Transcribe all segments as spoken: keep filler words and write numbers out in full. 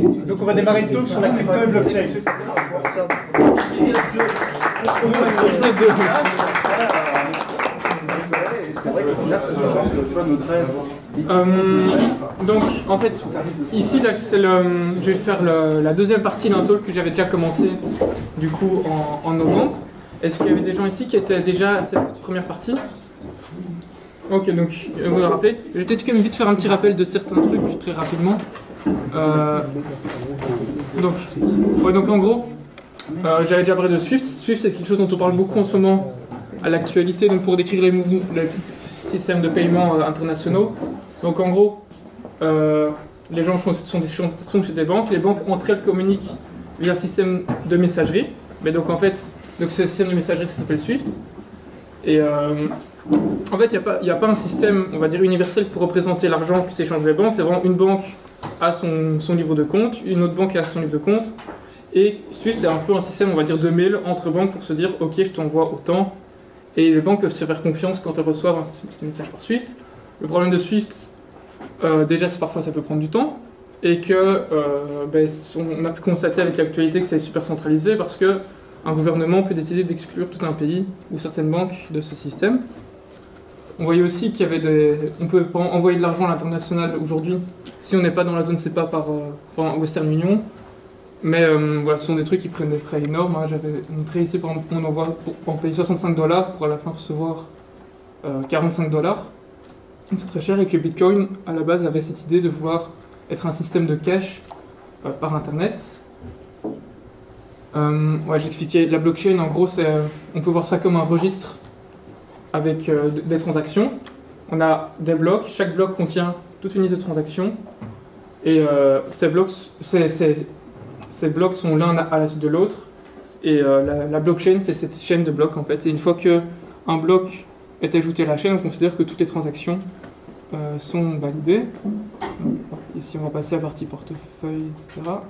Donc on va démarrer le talk sur la crypto et blockchain. Euh, donc en fait ici là c'est le, je vais faire le, la deuxième partie d'un talk que j'avais déjà commencé du coup en, en novembre. Est-ce qu'il y avait des gens ici qui étaient déjà à cette première partie? Ok, donc vous vous rappelez, je vais peut-être quand même vite faire un petit rappel de certains trucs très rapidement. Euh, donc, ouais, donc en gros, euh, j'avais déjà parlé de Swift. Swift c'est quelque chose dont on parle beaucoup en ce moment à l'actualité, donc pour décrire les mouvements, les systèmes de paiement euh, internationaux. Donc en gros, euh, les gens sont, sont, sont chez des banques, les banques entre elles communiquent via un système de messagerie. Mais donc en fait, donc ce système de messagerie ça s'appelle Swift. Et euh, en fait, il n'y a, a pas un système, on va dire, universel pour représenter l'argent qui s'échange les banques. C'est vraiment une banque a son, son livre de compte, une autre banque a son livre de compte. Et Swift, c'est un peu un système, on va dire, de mail entre banques pour se dire, ok, je t'envoie autant. Et les banques peuvent se faire confiance quand elles reçoivent un message par Swift. Le problème de Swift, euh, déjà, c'est parfois ça peut prendre du temps. Et que euh, ben, on a pu constater avec l'actualité que c'est super centralisé parce que un gouvernement peut décider d'exclure tout un pays ou certaines banques de ce système. On voyait aussi qu'il y avait des... On peut envoyer de l'argent à l'international aujourd'hui si on n'est pas dans la zone SEPA par, euh, par Western Union. Mais euh, voilà, ce sont des trucs qui prennent des frais énormes. Hein. J'avais montré ici, par exemple, on envoie pour, pour payer soixante-cinq dollars pour à la fin recevoir euh, quarante-cinq dollars. C'est très cher et que Bitcoin, à la base, avait cette idée de vouloir être un système de cash euh, par Internet. Euh, ouais, j'expliquais, la blockchain, en gros, c'est, on peut voir ça comme un registre avec euh, des transactions. On a des blocs, chaque bloc contient toute une liste de transactions. Et euh, ces, blocs, ces, ces, ces blocs sont l'un à la suite de l'autre. Et euh, la, la blockchain, c'est cette chaîne de blocs, en fait. Et une fois qu'un bloc est ajouté à la chaîne, on considère que toutes les transactions euh, sont validées. Donc, ici, on va passer à la partie portefeuille, et cetera.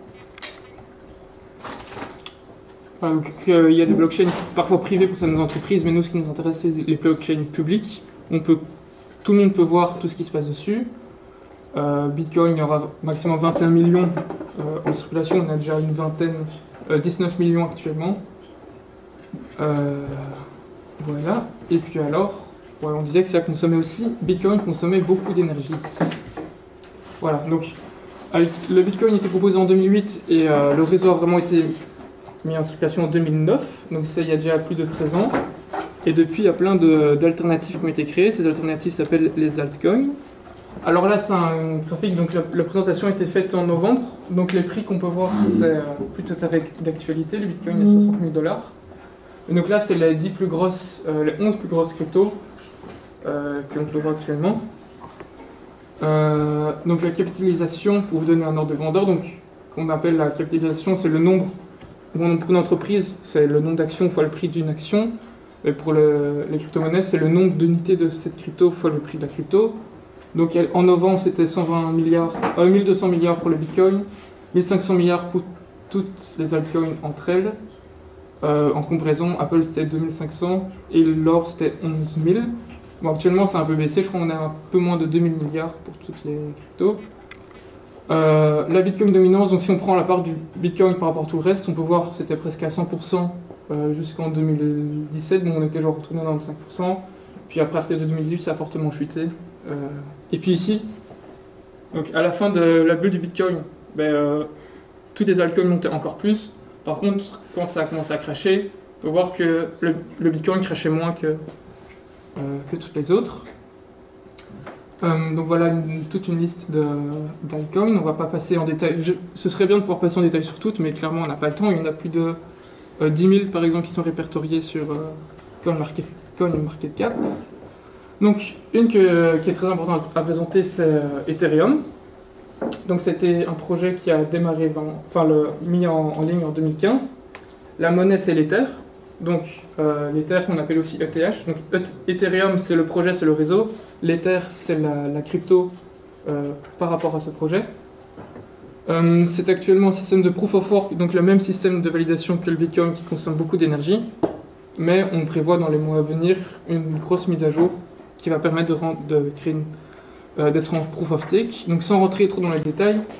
Donc, euh, il y a des blockchains parfois privées pour certaines entreprises, mais nous, ce qui nous intéresse, c'est les blockchains publiques. On peut, tout le monde peut voir tout ce qui se passe dessus. Euh, Bitcoin, il y aura maximum vingt et un millions euh, en circulation. On a déjà une vingtaine, euh, dix-neuf millions actuellement. Euh, voilà. Et puis alors, ouais, on disait que ça consommait aussi, Bitcoin consommait beaucoup d'énergie. Voilà. Donc, le Bitcoin était proposé en deux mille huit et euh, le réseau a vraiment été mis en circulation en deux mille neuf, donc c'est il y a déjà plus de treize ans. Et depuis, il y a plein d'alternatives qui ont été créées. Ces alternatives s'appellent les altcoins. Alors là, c'est un graphique, donc la, la présentation a été faite en novembre. Donc les prix qu'on peut voir, c'est euh, plus tout à fait d'actualité. Le Bitcoin est soixante mille dollars. Et donc là, c'est les dix plus grosses, euh, les onze plus grosses cryptos euh, que l'on peut voir actuellement. Euh, donc la capitalisation, pour vous donner un ordre de grandeur, donc qu'on appelle la capitalisation, c'est le nombre. Bon, pour une entreprise, c'est le nombre d'actions fois le prix d'une action. Et pour le, les crypto-monnaies, c'est le nombre d'unités de cette crypto fois le prix de la crypto. Donc en novembre, c'était cent vingt milliards, euh, mille deux cents milliards pour le Bitcoin, mille cinq cents milliards pour toutes les altcoins entre elles. Euh, en comparaison, Apple c'était deux mille cinq cents et l'or c'était onze mille. Bon, actuellement, c'est un peu baissé, je crois qu'on a un peu moins de deux mille milliards pour toutes les cryptos. Euh, la Bitcoin dominance, donc si on prend la part du Bitcoin par rapport à tout le reste, on peut voir que c'était presque à cent pour cent euh, jusqu'en deux mille dix-sept, donc on était genre retourné à vingt-cinq pour cent, puis après, à partir de deux mille dix-huit, ça a fortement chuté. Euh, et puis ici, donc à la fin de la bulle du Bitcoin, ben, euh, tous les altcoins montaient encore plus. Par contre, quand ça a commencé à crasher, on peut voir que le, le Bitcoin crachait moins que, euh, que toutes les autres. Euh, donc voilà une, toute une liste d'altcoins. On ne va pas passer en détail. Je, ce serait bien de pouvoir passer en détail sur toutes, mais clairement on n'a pas le temps. Il y en a plus de euh, dix mille par exemple qui sont répertoriés sur euh, CoinMarket, CoinMarketCap. Donc une que, qui est très importante à présenter, c'est euh, Ethereum. Donc c'était un projet qui a démarré, dans, enfin le, mis en, en ligne en deux mille quinze. La monnaie c'est l'Ether. Donc euh, l'Ether qu'on appelle aussi E T H. Donc Ethereum c'est le projet, c'est le réseau. L'Ether c'est la, la crypto euh, par rapport à ce projet. Euh, c'est actuellement un système de proof of work, donc le même système de validation que le Bitcoin qui consomme beaucoup d'énergie. Mais on prévoit dans les mois à venir une grosse mise à jour qui va permettre de, rendre, de créer une, euh, d'être en proof of stake. Donc sans rentrer trop dans les détails,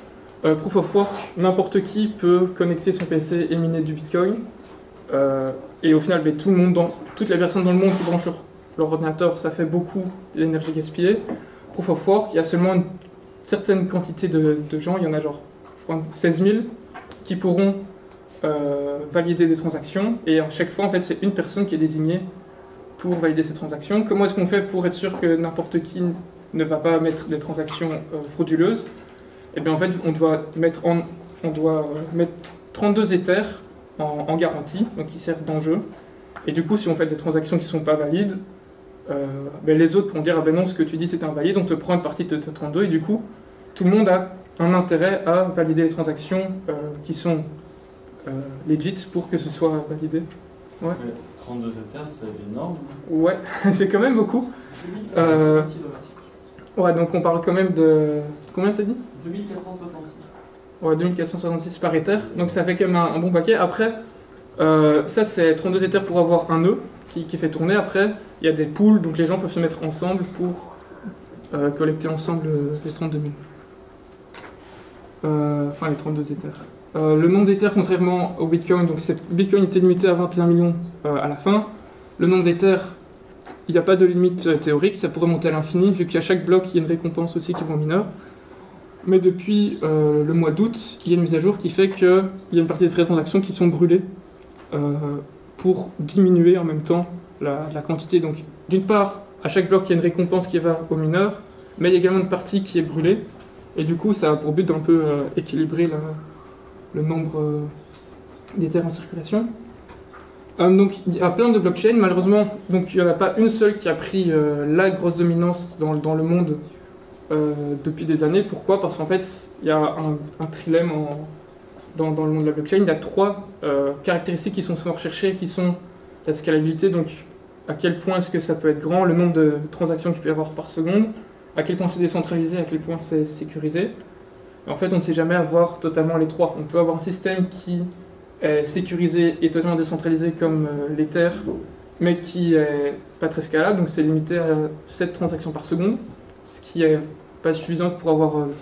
Euh, Proof of Work, n'importe qui peut connecter son P C et miner du Bitcoin. Euh, et au final, ben, tout le monde, dans, toutes les personnes dans le monde qui branchent leur, leur ordinateur, ça fait beaucoup d'énergie gaspillée. Proof of Work, il y a seulement une certaine quantité de, de gens, il y en a genre je crois, seize mille, qui pourront euh, valider des transactions. Et à chaque fois, en fait, c'est une personne qui est désignée pour valider ces transactions. Comment est-ce qu'on fait pour être sûr que n'importe qui ne va pas mettre des transactions euh, frauduleuses? Eh bien, en fait, on doit mettre, en, on doit euh, mettre trente-deux Ethers en, en garantie, donc qui servent d'enjeu. Et du coup, si on fait des transactions qui ne sont pas valides, euh, ben les autres pourront dire ah ben non, ce que tu dis c'est invalide, on te prend une partie de tes trente-deux, et du coup, tout le monde a un intérêt à valider les transactions euh, qui sont euh, legit pour que ce soit validé. Ouais. Mais trente-deux Ethers, c'est énorme. Ouais, c'est quand même beaucoup. Euh, ouais, donc on parle quand même de. Combien t'as dit? deux mille quatre cent soixante-six. Ouais, deux mille quatre cent soixante-six par Ether, donc ça fait quand même un, un bon paquet. Après, euh, ça c'est trente-deux Ethers pour avoir un nœud qui, qui fait tourner. Après, il y a des pools, donc les gens peuvent se mettre ensemble pour euh, collecter ensemble les trente-deux mille. Euh, enfin, les trente-deux Ethers. Euh, le nombre d'Ethers, contrairement au Bitcoin, donc Bitcoin était limité à vingt et un millions euh, à la fin. Le nombre d'Ethers, il n'y a pas de limite euh, théorique, ça pourrait monter à l'infini, vu qu'à chaque bloc, il y a une récompense aussi qui va au mineur. Mais depuis euh, le mois d'août, il y a une mise à jour qui fait qu'il y a une partie des frais de transaction qui sont brûlés euh, pour diminuer en même temps la, la quantité. Donc, d'une part, à chaque bloc, il y a une récompense qui va au mineur, mais il y a également une partie qui est brûlée. Et du coup, ça a pour but d'un peu euh, équilibrer la, le nombre euh, d'Ethers en circulation. Euh, donc, il y a plein de blockchains. Malheureusement, donc, il n'y en a pas une seule qui a pris euh, la grosse dominance dans, dans le monde euh, depuis des années. Pourquoi? Parce qu'en fait, il y a un, un trilemme en, dans, dans le monde de la blockchain. Il y a trois euh, caractéristiques qui sont souvent recherchées, qui sont la scalabilité, donc à quel point est-ce que ça peut être grand, le nombre de transactions qu'il peut y avoir par seconde, à quel point c'est décentralisé, à quel point c'est sécurisé. Et en fait, on ne sait jamais avoir totalement les trois. On peut avoir un système qui est sécurisé et totalement décentralisé comme euh, l'Ether, mais qui est pas très scalable, donc c'est limité à sept transactions par seconde, ce qui est pas suffisant pour avoir euh,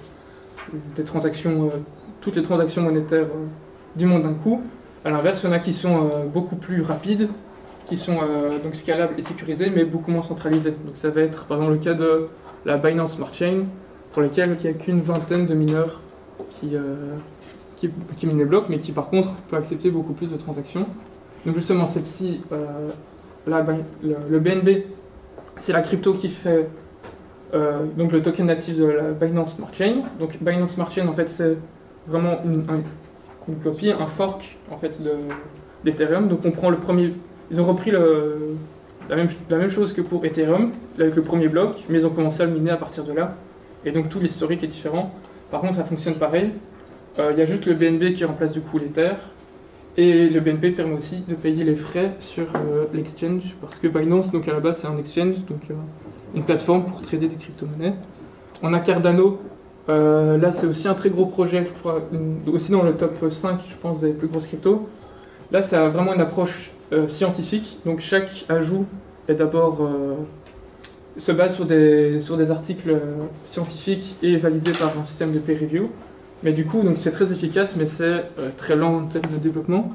des transactions, euh, toutes les transactions monétaires euh, du monde d'un coup. À l'inverse, il y en a qui sont euh, beaucoup plus rapides, qui sont euh, donc scalables et sécurisés, mais beaucoup moins centralisés. Donc ça va être par exemple le cas de la Binance Smart Chain, pour lesquels il n'y a qu'une vingtaine de mineurs qui, euh, qui, qui minent les blocs, mais qui par contre peut accepter beaucoup plus de transactions. Donc justement, celle-ci, euh, la, le, le B N B, c'est la crypto qui fait euh, donc le token natif de la Binance Smart Chain. Donc Binance Smart Chain, en fait, c'est vraiment une, un, une copie, un fork en fait de, d'Ethereum. Donc on prend le premier, ils ont repris le, la, même, la même chose que pour Ethereum avec le premier bloc, mais ils ont commencé à le miner à partir de là. Et donc tout l'historique est différent. Par contre, ça fonctionne pareil. Il euh, y a juste le B N B qui remplace du coup l'Ether. Et le B N B permet aussi de payer les frais sur euh, l'exchange, parce que Binance, donc à la base, c'est un exchange, donc euh, une plateforme pour trader des crypto-monnaies. On a Cardano. Euh, là, c'est aussi un très gros projet, je crois, une, aussi dans le top cinq, je pense, des plus grosses cryptos. Là, ça a vraiment une approche euh, scientifique. Donc chaque ajout est d'abord euh, se base sur des, sur des articles euh, scientifiques et validé par un système de peer review. Mais du coup, donc c'est très efficace, mais c'est euh, très lent en termes de développement.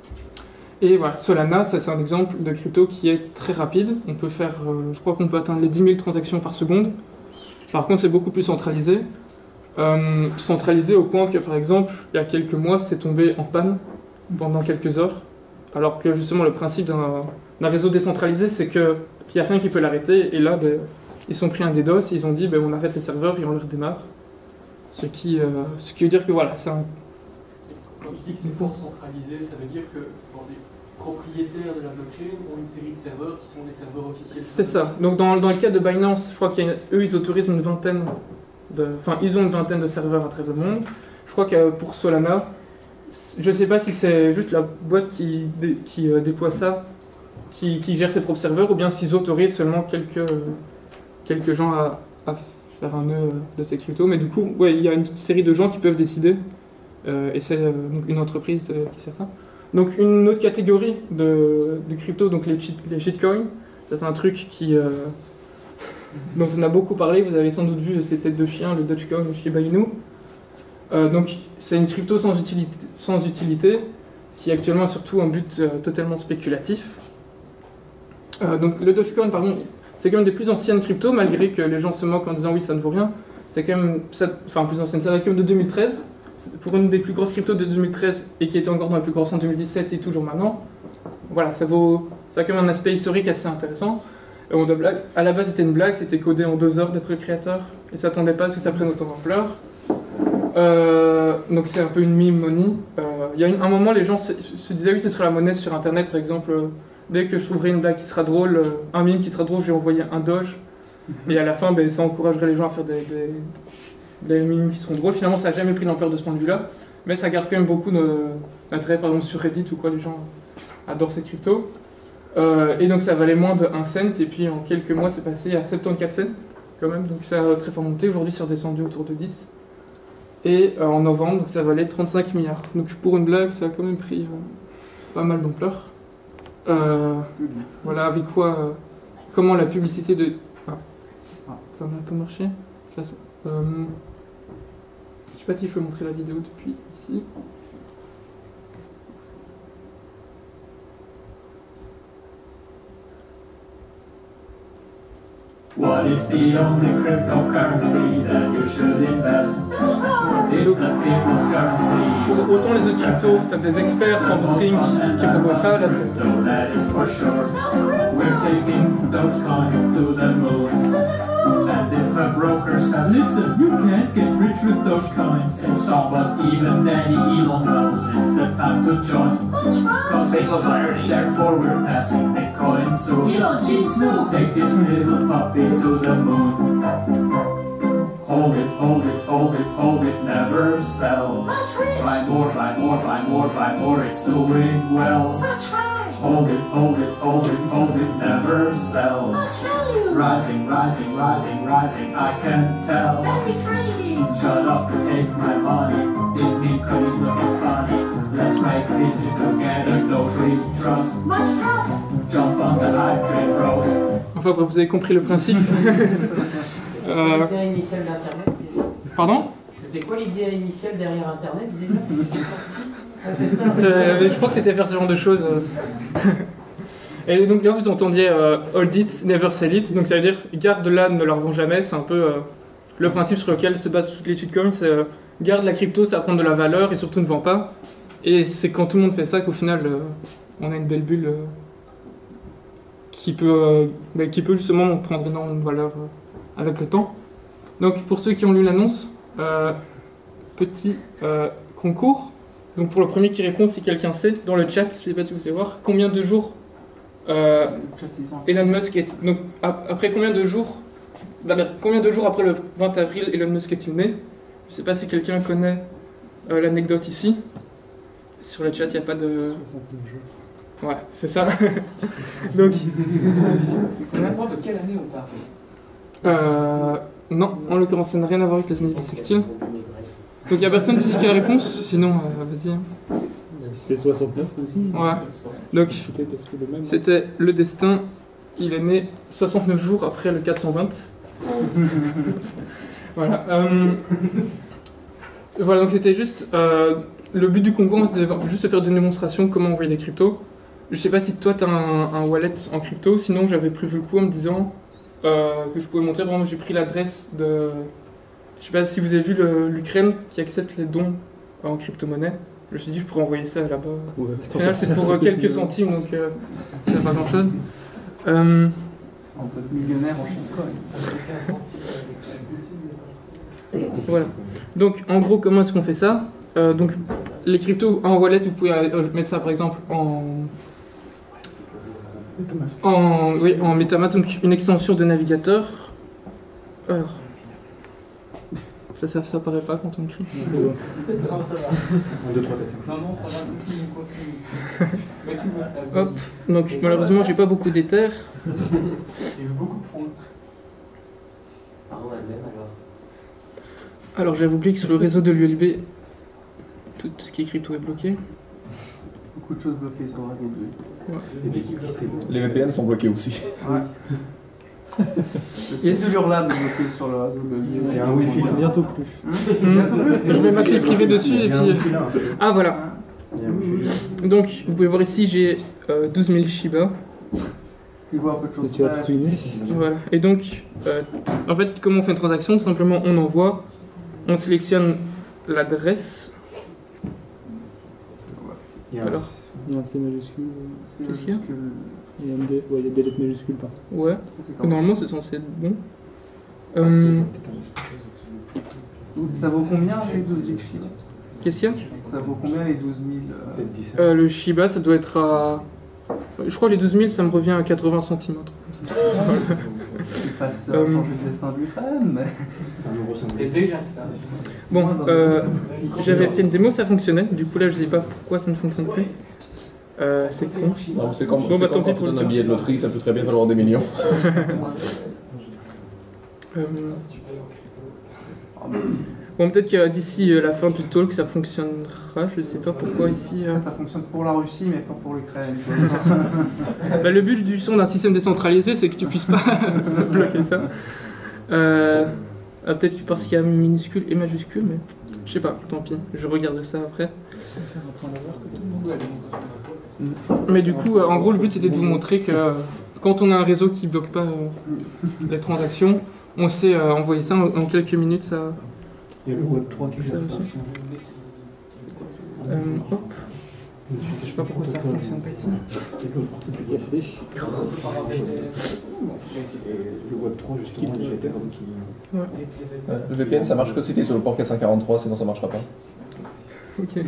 Et voilà, Solana, ça c'est un exemple de crypto qui est très rapide. On peut faire, euh, je crois qu'on peut atteindre les dix mille transactions par seconde. Par contre, c'est beaucoup plus centralisé. Euh, centralisé au point que, par exemple, il y a quelques mois, c'est tombé en panne pendant quelques heures. Alors que justement, le principe d'un, d'un réseau décentralisé, c'est que, qu'il n'y a rien qui peut l'arrêter. Et là, ben, ils sont pris un DDoS, ils ont dit ben, on arrête les serveurs et on les redémarre. Ce qui, euh, ce qui veut dire que voilà, c'est un... Quand tu dis que c'est fort centralisé, ça veut dire que bon, les propriétaires de la blockchain ont une série de serveurs qui sont des serveurs officiels. C'est ça. Donc dans, dans le cas de Binance, je crois qu'eux, ils autorisent une vingtaine de... Enfin, ils ont une vingtaine de serveurs à travers le monde. Je crois que pour Solana, je ne sais pas si c'est juste la boîte qui, dé, qui euh, déploie ça, qui, qui gère ses propres serveurs, ou bien s'ils autorisent seulement quelques, quelques gens à, à faire un nœud de ces cryptos. Mais du coup, ouais, il y a une série de gens qui peuvent décider, euh, et c'est euh, donc une entreprise euh, qui sert ça. Donc une autre catégorie de, de crypto, donc les, cheat, les shitcoins, ça c'est un truc qui, euh, dont on a beaucoup parlé, vous avez sans doute vu ces têtes de chien, le Dogecoin ou Shiba Inu. Euh, donc c'est une crypto sans utilité, sans utilité qui actuellement a surtout un but euh, totalement spéculatif. Euh, donc le Dogecoin, par contre, c'est quand même des plus anciennes cryptos, malgré que les gens se moquent en disant oui ça ne vaut rien. C'est quand même, ça, enfin plus ancienne, ça date quand même de deux mille treize. Pour une des plus grosses cryptos de deux mille treize et qui était encore dans la plus grosse en deux mille dix-sept et toujours maintenant. Voilà, ça vaut, ça a quand même un aspect historique assez intéressant. Et on doit blague. À la base c'était une blague, c'était codé en deux heures d'après le créateur et ça s'attendait pas à ce que ça prenne autant d'ampleur. Euh, donc c'est un peu une meme money. Euh, il y a une- un moment les gens se, se disaient oui ce sera la monnaie sur internet par exemple. Euh, dès que je trouverai une blague qui sera drôle, euh, un meme qui sera drôle, je vais envoyer un doge. Et à la fin ben, ça encouragerait les gens à faire des, des, des memes qui seront drôles. Finalement ça n'a jamais pris l'ampleur de ce point de vue là. Mais ça garde quand même beaucoup d'intérêt par exemple sur Reddit ou quoi, les gens adorent ces cryptos. Euh, et donc ça valait moins de un cent et puis en quelques mois c'est passé à soixante-quatorze cents quand même. Donc ça a très fort monté. Aujourd'hui c'est redescendu autour de dix. Et euh, en novembre, donc ça valait trente-cinq milliards. Donc pour une blague, ça a quand même pris euh, pas mal d'ampleur. Euh, voilà, avec quoi, euh, comment la publicité de... Ah, ça n'a pas marché. Je sais euh, je sais pas si je peux montrer la vidéo depuis ici. What is the only cryptocurrency that you should invest? It's the people's currency. Autant les autres cryptos, t'as des experts en booking qui proposent ça, là c'est... No, that is for sure. We're taking Dogecoin to the moon. And if a broker says, listen, you can't get rich with Dogecoin, say stop. But even Daddy Elon knows it's the time to join. Cause fate loves irony, therefore we're passing Bitcoin soon. Elon jinx, no. Take this little puppy to the moon. Hold it, hold it, hold it, hold it, never sell. Buy more, buy more, buy more, buy more, it's doing well. Hold it, hold it, hold it, hold it, never sell. Rising, rising, rising, rising, I can tell. Shut up and take my money. This meme code is looking funny. Let's make this two together, no tree trust. Jump on the hype train, bros. Enfin bref, vous avez compris le principe. C'était quoi Euh, l'idée initiale d'Internet déjà? Pardon? C'était quoi l'idée initiale derrière Internet déjà? Ah, c'est ça. Euh, je crois que c'était faire ce genre de choses. euh. Et donc là vous entendiez euh, hold it, never sell it, donc ça veut dire garde-la, ne la revends jamais, c'est un peu euh, le principe sur lequel se basent toutes les shitcoins, c'est euh, garde la crypto, ça va prendre de la valeur et surtout ne vend pas. Et c'est quand tout le monde fait ça qu'au final euh, on a une belle bulle euh, qui, peut, euh, bah, qui peut justement prendre énormément de valeur euh, avec le temps. Donc pour ceux qui ont lu l'annonce, euh, petit euh, concours. Donc pour le premier qui répond, si quelqu'un sait, dans le chat, je ne sais pas si vous savez voir, combien de jours euh, Elon Musk est... Donc ap- après combien de jours d'abord, combien de jours après le vingt avril Elon Musk est-il né? Je ne sais pas si quelqu'un connaît euh, l'anecdote ici. Sur le chat, il n'y a pas de... soixante-neuf jours. Ouais, c'est ça. Donc... Ça n'importe de quelle année on parle? Euh, non, en l'occurrence, ça n'a rien à voir avec les années bissextiles. Donc il n'y a personne ici qui a la réponse, sinon euh, vas-y. C'était soixante-neuf, t'as dit? Ouais. Donc C'est parce que le même. c'était le destin. Il est né soixante-neuf jours après le quatre cent vingt. Voilà. Euh, voilà, donc c'était juste... Euh, le but du concours, c'était juste de faire une démonstration de comment envoyer des cryptos. Je sais pas si toi tu as un, un wallet en crypto, sinon j'avais prévu le coup en me disant euh, que je pouvais montrer. Par exemple, j'ai pris l'adresse de... Je sais pas si vous avez vu le- l'Ukraine qui accepte les dons en crypto-monnaie. Je me suis dit, je pourrais envoyer ça là-bas. Ouais, Au final, c'est pour euh, quelques centimes, donc euh, c'est pas grand-chose. Euh, On peut être millionnaire en shitcoin. voilà. Donc, en gros, comment est-ce qu'on fait ça? Euh, Donc, les cryptos en wallet, vous pouvez euh, mettre ça par exemple en. En, oui, en MetaMask, donc une extension de navigateur. Alors. Ça, ça, ça apparaît pas quand on écrit. Non, ça va. un, deux, trois, quatre, cinq. Non, non, ça va, continue, continue. Mais tout va. Hop. Donc, malheureusement, j'ai pas beaucoup d'éther. Il veut beaucoup prendre. Ah, on a le même alors. Alors, j'avais oublié que sur le réseau de l'U L B, tout ce qui est crypto est bloqué. Beaucoup de choses bloquées sur le réseau de Les équipes qui Les V P N sont bloqués aussi. Ouais. Le site Yes. de l'Urlab est bloqué sur le réseau de Il y a un Wi-Fi là. Bientôt plus. Hmm. Je vais m'appeler privé dessus et Il y a un puis. Wi-Fi là. Ah voilà. Il y a un Wi-Fi là. Donc vous pouvez voir ici j'ai euh, douze mille Shiba. Est-ce qu'il voit un peu de choses Et tu vas te près ruiner. Voilà. Et donc, euh, en fait, comment on fait une transaction? Simplement, on envoie, on sélectionne l'adresse. Il y a un, Alors. il y a un C majuscule. C'est Qu'est-ce qu'il y a majuscule. Il y a un D. Ouais, il y a des lettres majuscules partout. Ouais. C'est quand même- Normalement, c'est censé être bon. Euh, Ça vaut combien les douze mille Shiba? Qu'est-ce qu'il y a? Ça vaut combien les douze mille euh, Peut-être dix-sept. Euh, Le Shiba, ça doit être à. Je crois les douze mille, ça me revient à quatre-vingts centimes. un truc comme ça. C'est pas ça, Euh, changer le destin de l'Ukraine, mais. C'est un euro C'est symbolique. déjà ça. Bon, euh, j'avais fait une démo, ça fonctionnait. Du coup, là, je sais pas pourquoi ça ne fonctionne plus. Euh, c'est con. Non, c'est comme, Bon, c'est bah, comme tant pis quand pour tu le donnes un faire. billet de loterie, ça peut très bien valoir des millions. Euh, Bon, peut-être que d'ici euh, la fin du talk, ça fonctionnera. Je sais pas pourquoi ici. euh. Ça fonctionne pour la Russie, mais pas pour l'Ukraine. Bah, le but du son d'un système décentralisé, c'est que tu puisses pas bloquer ça. Euh, ah, peut-être que parce qu'il y a minuscule et majuscule, mais je sais pas, tant pis, je regarde ça après. Mais du coup, euh, en gros, le but c'était de vous montrer que euh, quand on a un réseau qui bloque pas euh, les transactions, on sait euh, envoyer ça en, en quelques minutes. Ça, Il y a le Web trois qui Ça fait aussi. ça. euh, hop. Je sais pas pourquoi ça fonctionne pas ici. C'est cassé. Le Web trois, justement, il était comme qui. Ouais. Ouais, le V P N, ça marche que si t'es sur le port quatre cent quarante-trois, sinon ça marchera pas. Ok.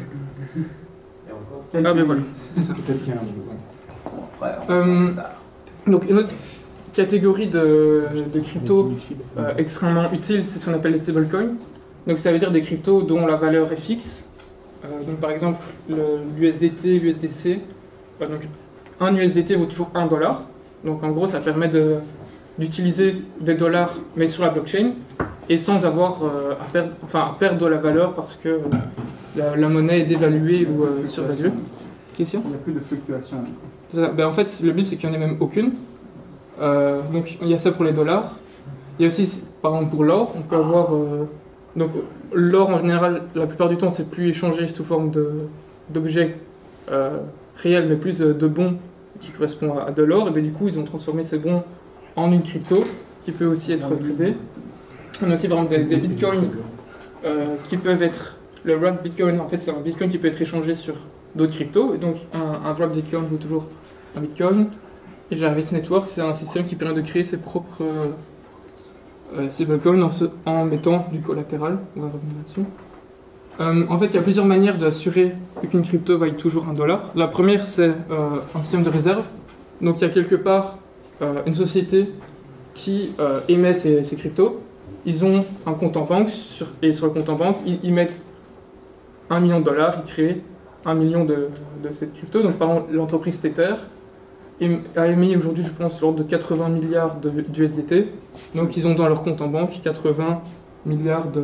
Ah, ben voilà, c'était ça. Peut-être qu'il y a un. Ouais, Euh, donc une autre catégorie de, de crypto euh, extrêmement utile, c'est ce qu'on appelle les stablecoins. Donc ça veut dire des cryptos dont la valeur est fixe. Euh, donc par exemple l'U S D T, l'U S D C. Euh, donc un U S D T vaut toujours un dollar. Donc en gros ça permet de- d'utiliser des dollars mais sur la blockchain et sans avoir euh, à, perdre, enfin, à perdre de la valeur parce que euh, la, la monnaie est dévaluée ou euh, survaluée. Question? il n'y a plus de fluctuation. Ça, ben en fait, le but c'est qu'il n'y en ait même aucune. Euh, donc il y a ça pour les dollars. Il y a aussi, par exemple, pour l'or, on peut avoir. euh, donc l'or en général, la plupart du temps, c'est plus échangé sous forme de- d'objets euh, réels, mais plus euh, de bons qui correspondent à, à de l'or. Et bien, du coup, ils ont transformé ces bons en une crypto qui peut aussi être tradée. On a aussi par exemple des, des bitcoins euh, qui peuvent être. Le wrap bitcoin, en fait, c'est un bitcoin qui peut être échangé sur d'autres cryptos. Et donc, un, un wrap bitcoin vaut toujours un bitcoin. Et Jarvis Network, c'est un système qui permet de créer ses propres euh, euh, stablecoins en, se- en mettant du collatéral. On va revenir là-dessus. Euh, en fait, il y a plusieurs manières d'assurer qu'une crypto vaille toujours un dollar. La première, c'est euh, un système de réserve. Donc, il y a quelque part euh, une société qui euh, émet ces, ces cryptos. Ils ont un compte en banque, sur- et sur le compte en banque, ils, ils mettent un million de dollars, ils créent un million de, de cette crypto. Donc, par exemple, l'entreprise Tether em- a émis aujourd'hui, je pense, l'ordre de quatre-vingts milliards de- d'U S D T. Donc, ils ont dans leur compte en banque quatre-vingts milliards de,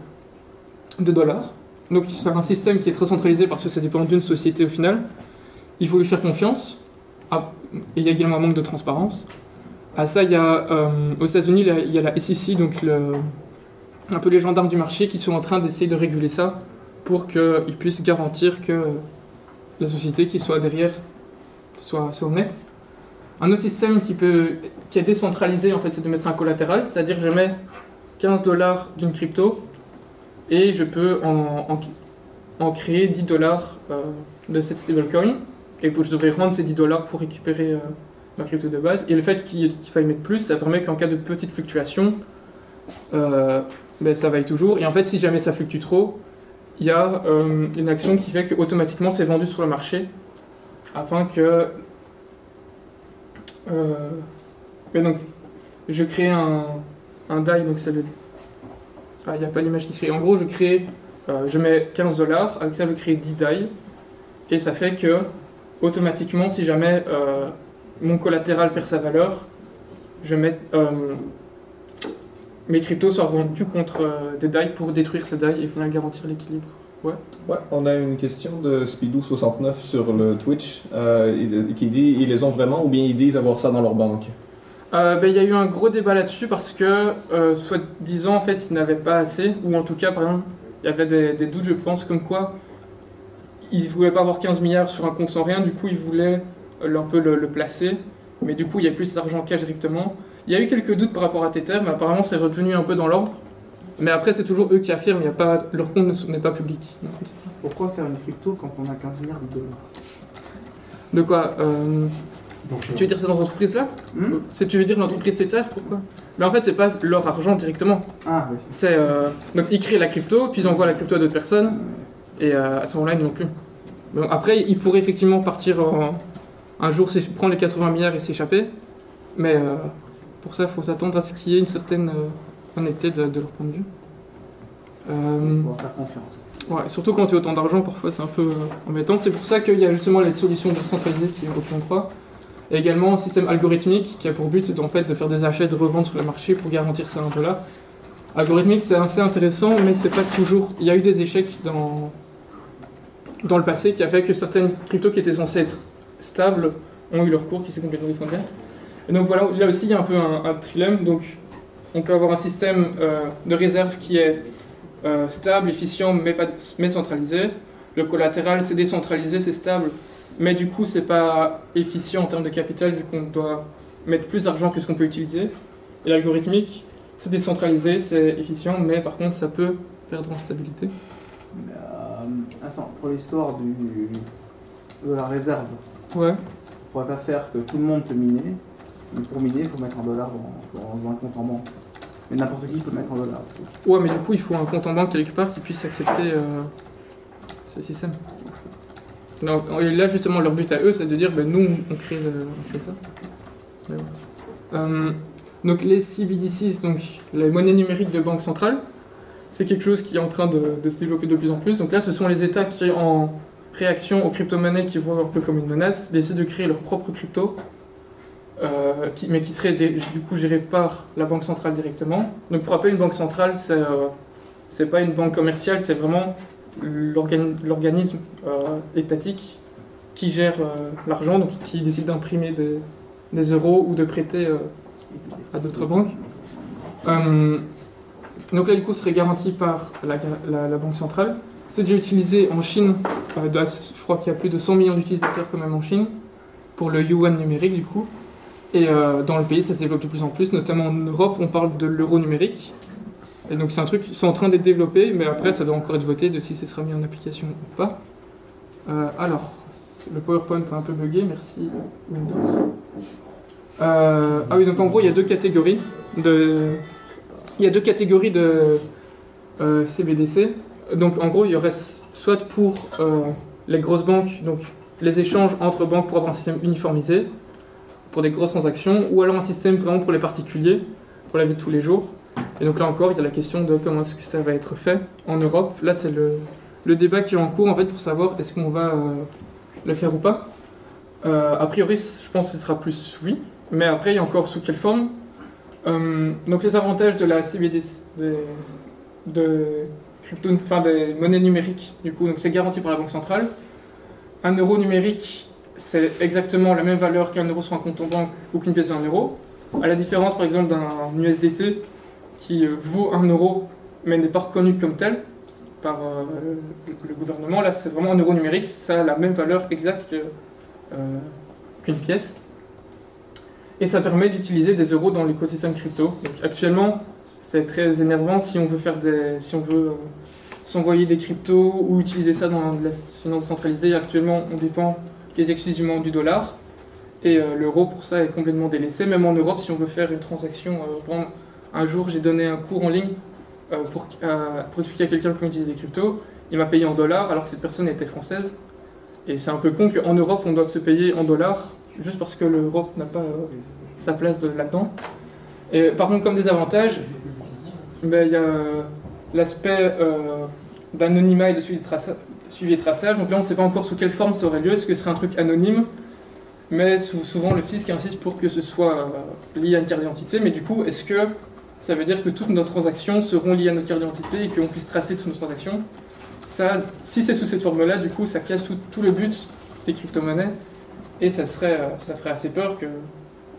de dollars. Donc, c'est un système qui est très centralisé parce que ça dépend d'une société au final. Il faut lui faire confiance. Ah, et il y a également un manque de transparence. À ça, il y a, euh, aux États-Unis, il y a la S E C, donc le, un peu les gendarmes du marché, qui sont en train d'essayer de réguler ça pour qu'ils puissent garantir que la société qui soit derrière soit, soit honnête. Un autre système qui, peut, qui est décentralisé, en fait, c'est de mettre un collatéral, c'est-à-dire je mets quinze dollars d'une crypto et je peux en, en, en créer dix dollars euh, de cette stablecoin et je devrais rendre ces dix dollars pour récupérer euh, ma crypto de base. Et le fait qu'il qu'il faille mettre plus, ça permet qu'en cas de petite fluctuation, euh, ben, ça vaille toujours. Et en fait, si jamais ça fluctue trop, il y a euh, une action qui fait qu'automatiquement c'est vendu sur le marché afin que. Euh, ben donc, je crée un, un D A I, donc c'est le. Ah, il n'y a pas l'image qui se crée. En gros, je crée, euh, je mets quinze dollars, avec ça je crée dix D A I, et ça fait que automatiquement, si jamais euh, mon collatéral perd sa valeur, je mets euh, mes cryptos soient vendus contre euh, des D A I pour détruire ces D A I et finalement garantir l'équilibre. Ouais. Ouais, on a une question de Speedoo soixante-neuf sur le Twitch euh, il- qui dit ils les ont vraiment ou bien ils disent avoir ça dans leur banque. Euh, ben, il y a eu un gros débat là-dessus parce que, euh, soi-disant, en fait, ils n'avaient pas assez, ou en tout cas, par exemple, il y avait des, des doutes, je pense, comme quoi ils ne voulaient pas avoir quinze milliards sur un compte sans rien, du coup, ils voulaient euh, un peu le, le placer, mais du coup, il y a plus d'argent cash directement. Il y a eu quelques doutes par rapport à Tether, mais apparemment, c'est redevenu un peu dans l'ordre. Mais après, c'est toujours eux qui affirment, il y a pas, leur compte n'est pas public. Donc, Pourquoi faire une crypto quand on a quinze milliards de dollars? de quoi euh, Donc, Tu veux dire cette entreprise-là Hmm C'est- Tu veux dire l'entreprise Tether? Pourquoi? Mais en fait, c'est pas leur argent directement. Ah oui. C'est euh, donc ils créent la crypto, puis ils envoient la crypto à d'autres personnes, et euh, à ce moment-là, ils n'ont plus. Bon, après, ils pourraient effectivement partir en- un jour, s'é- prendre les quatre-vingts milliards et s'échapper, mais euh, pour ça, il faut s'attendre à ce qu'il y ait une certaine euh, honnêteté de, de leur point de vue. Euh, On va faire confiance. ouais, surtout quand tu as autant d'argent, parfois c'est un peu euh, embêtant. C'est pour ça qu'il y a justement les solutions décentralisées qui auxquelles on croit. Et également un système algorithmique qui a pour but en fait, de faire des achats et de reventes sur le marché pour garantir ces impôts-là. Algorithmique, c'est assez intéressant, mais c'est pas toujours. Il y a eu des échecs dans, dans le passé qui a fait que certaines cryptos qui étaient censées être stables ont eu leur cours qui s'est complètement effondré. Et donc voilà, là aussi il y a un peu un, un trilemme. Donc on peut avoir un système euh, de réserve qui est euh, stable, efficient, mais, pas, mais centralisé. Le collatéral, c'est décentralisé, c'est stable, mais du coup, c'est pas efficient en termes de capital, vu qu'on doit mettre plus d'argent que ce qu'on peut utiliser. Et l'algorithmique, c'est décentralisé, c'est efficient, mais par contre, ça peut perdre en stabilité. Mais, euh, attends, pour l'histoire du de la réserve, Ouais. on pourrait pas faire que tout le monde peut miner, mais pour miner, il faut mettre un dollar dans, dans un compte en banque. Mais n'importe qui peut mettre un dollar. Ouais, mais du coup, il faut un compte en banque quelque part qui puisse accepter euh, ce système. Donc, et là, justement, leur but à eux, c'est de dire, ben, nous, on crée, le- on crée ça. Mais voilà. Euh, donc, les C B D Cs, donc les monnaies numériques de banque centrale, c'est quelque chose qui est en train de, de se développer de plus en plus. Donc là, ce sont les États qui, en réaction aux crypto-monnaies qui voient un peu comme une menace, décident de créer leur propre crypto, euh, qui, mais qui serait dé- du coup gérée par la banque centrale directement. Donc pour rappel, une banque centrale, c'est euh, c'est pas une banque commerciale, c'est vraiment l'organi- l'organisme euh, étatique qui gère euh, l'argent, donc qui décide d'imprimer des, des euros ou de prêter euh, à d'autres banques. Euh, donc là, du coup, serait garanti par la, la- la banque centrale. C'est déjà utilisé en Chine, euh, de- je crois qu'il y a plus de cent millions d'utilisateurs quand même en Chine, pour le yuan numérique du coup. Et euh, dans le pays, ça se développe de plus en plus, notamment en Europe, on parle de l'euro numérique. Et donc c'est un truc, c'est en train d'être développé, mais après ça doit encore être voté de si ce sera mis en application ou pas. Euh, alors, le PowerPoint est un peu bugué, merci Windows. Euh, ah oui, donc en gros il y a deux catégories de, il y a deux catégories de euh, C B D C. Donc en gros il y aurait soit pour euh, les grosses banques, donc les échanges entre banques pour avoir un système uniformisé pour des grosses transactions, ou alors un système vraiment pour les particuliers, pour la vie de tous les jours. Et donc là encore, il y a la question de comment est-ce que ça va être fait en Europe. Là, c'est le, le débat qui est en cours en fait pour savoir est-ce qu'on va euh, le faire ou pas. Euh, a priori, je pense que ce sera plus oui, mais après, il y a encore sous quelle forme. Euh, donc les avantages de la C B D C, des, de crypto, enfin des monnaies numériques, du coup, donc c'est garanti par la banque centrale. Un euro numérique, c'est exactement la même valeur qu'un euro sur un compte en banque ou qu'une pièce d'un euro. À la différence, par exemple, d'un U S D T qui euh, vaut un euro mais n'est pas reconnu comme tel par euh, le, le gouvernement. Là, c'est vraiment un euro numérique, ça a la même valeur exacte que, euh, qu'une pièce. Et ça permet d'utiliser des euros dans l'écosystème crypto. Donc, actuellement, c'est très énervant si on veut faire des, si on veut euh, s'envoyer des cryptos ou utiliser ça dans la finance centralisée. Actuellement, on dépend quasi exclusivement du dollar. Et euh, l'euro, pour ça, est complètement délaissé. Même en Europe, si on veut faire une transaction, euh, bon, un jour, j'ai donné un cours en ligne euh, pour, euh, pour expliquer à quelqu'un comment utiliser des cryptos. Il m'a payé en dollars, alors que cette personne était française. Et c'est un peu con qu'en Europe, on doive se payer en dollars, juste parce que l'Europe n'a pas euh, sa place de, là-dedans. Et par contre, comme désavantage, ben, il y a l'aspect euh, d'anonymat et de suivi, de traça- suivi et traçage. Donc là, on ne sait pas encore sous quelle forme ça aurait lieu. Est-ce que ce serait un truc anonyme? Mais souvent le fisc insiste pour que ce soit euh, lié à une carte d'identité. Mais du coup, est-ce que ça veut dire que toutes nos transactions seront liées à notre carte d'identité et qu'on puisse tracer toutes nos transactions? Ça, si c'est sous cette forme-là, du coup, ça casse tout, tout le but des crypto-monnaies. Et ça, serait, euh, ça ferait assez peur que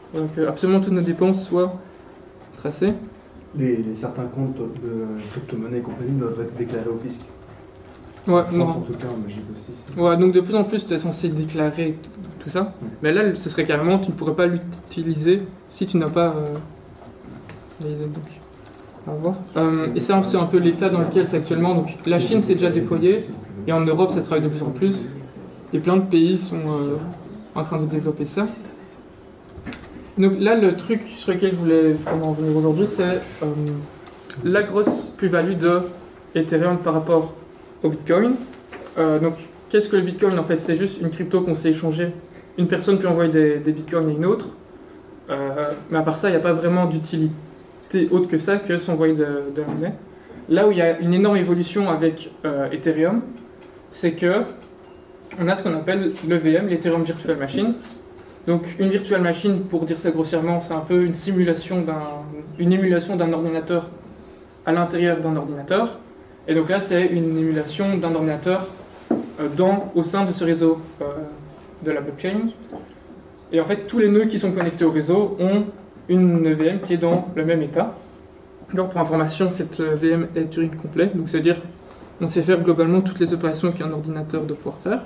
Voilà, que absolument toutes nos dépenses soient tracées. Les, les certains comptes de crypto-monnaie et compagnie doivent être déclarés au fisc. Ouais, En France, non. en tout cas, en Belgique aussi. c'est- Ouais, donc de plus en plus, tu es censé déclarer tout ça. Mais là, ce serait carrément, tu ne pourrais pas l'utiliser si tu n'as pas. Euh... les- donc, on va voir. Euh, et ça, c'est un peu l'état dans lequel c'est actuellement. Donc, la Chine s'est déjà déployée, et en Europe, ça se travaille de plus en plus. Et plein de pays sont euh, en train de développer ça. Donc là, le truc sur lequel je voulais vraiment revenir aujourd'hui, c'est euh, la grosse plus-value de Ethereum par rapport au Bitcoin. Euh, donc, qu'est-ce que le Bitcoin en fait? C'est juste une crypto qu'on sait échanger. Une personne peut envoyer des, des Bitcoins à une autre. Euh, mais à part ça, il n'y a pas vraiment d'utilité autre que ça que s'envoyer de, de la monnaie. Là où il y a une énorme évolution avec euh, Ethereum, c'est que on a ce qu'on appelle l'E V M, l'Ethereum Virtual Machine. Donc une virtual machine, pour dire ça grossièrement, c'est un peu une simulation d'un, une émulation d'un ordinateur à l'intérieur d'un ordinateur. Et donc là, c'est une émulation d'un ordinateur euh, dans, au sein de ce réseau euh, de la blockchain. Et en fait, tous les nœuds qui sont connectés au réseau ont une V M qui est dans le même état. Donc pour information, cette V M est Turing complet, donc c'est-à-dire on sait faire globalement toutes les opérations qu'un ordinateur doit pouvoir faire.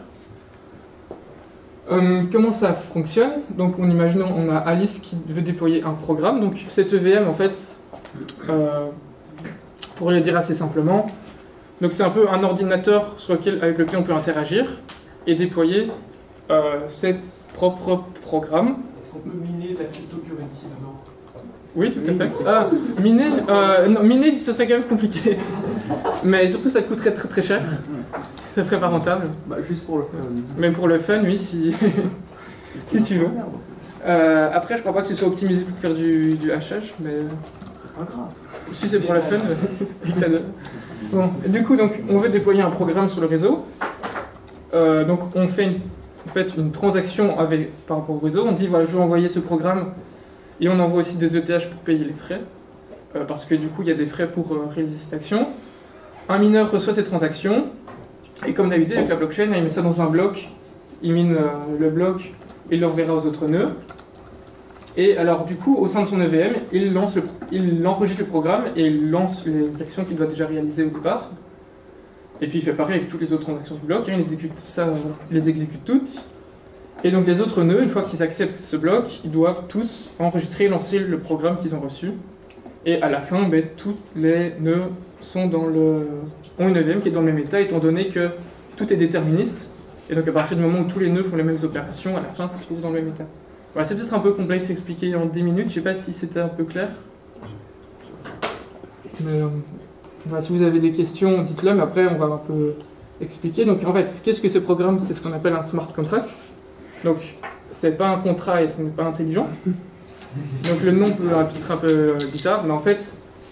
Euh, comment ça fonctionne? Donc, on imagine, on a Alice qui veut déployer un programme. Donc, cette E V M, en fait, euh, pour le dire assez simplement, donc c'est un peu un ordinateur sur lequel, avec lequel on peut interagir et déployer euh, ses propres programmes. Est-ce qu'on peut miner de la cryptocurrency dedans? Oui, tout à fait. Ah, miner, euh, non, miner, ce serait quand même compliqué. Mais surtout, ça coûterait très très cher. Ça serait pas rentable. Bah, juste pour le fun. Mais pour le fun, oui, si, si tu veux. Euh, après, je crois pas que ce soit optimisé pour faire du, du hachage, mais Pas grave. si c'est pour le fun, euh, cadeau. Bon, du coup, donc, on veut déployer un programme sur le réseau. Euh, donc, on fait une, en fait, une transaction avec, par rapport au réseau. On dit, voilà, je veux envoyer ce programme, et on envoie aussi des E T H pour payer les frais, euh, parce que du coup, il y a des frais pour euh, réaliser cette action. Un mineur reçoit cette transaction. Et comme d'habitude avec la blockchain, il met ça dans un bloc, il mine euh, le bloc et il le reverra aux autres nœuds. Et alors du coup, au sein de son E V M, il, lance le, il enregistre le programme et il lance les actions qu'il doit déjà réaliser au départ. Et puis il fait pareil avec toutes les autres transactions du bloc, et il exécute ça, il les exécute toutes. Et donc les autres nœuds, une fois qu'ils acceptent ce bloc, ils doivent tous enregistrer et lancer le programme qu'ils ont reçu. Et à la fin, ben, tous les nœuds sont dans le... ont une E V M qui est dans le même état, étant donné que tout est déterministe. Et donc à partir du moment où tous les nœuds font les mêmes opérations, à la fin, ça se trouve dans le même état. Voilà, c'est peut-être un peu complexe à expliquer en dix minutes, je sais pas si c'était un peu clair. Mais, euh, voilà, si vous avez des questions, dites-le, mais après on va un peu expliquer. Donc en fait, qu'est-ce que ce programme? C'est ce qu'on appelle un smart contract. Donc c'est pas un contrat et ce n'est pas intelligent. Donc le nom peut être un peu bizarre, mais en fait,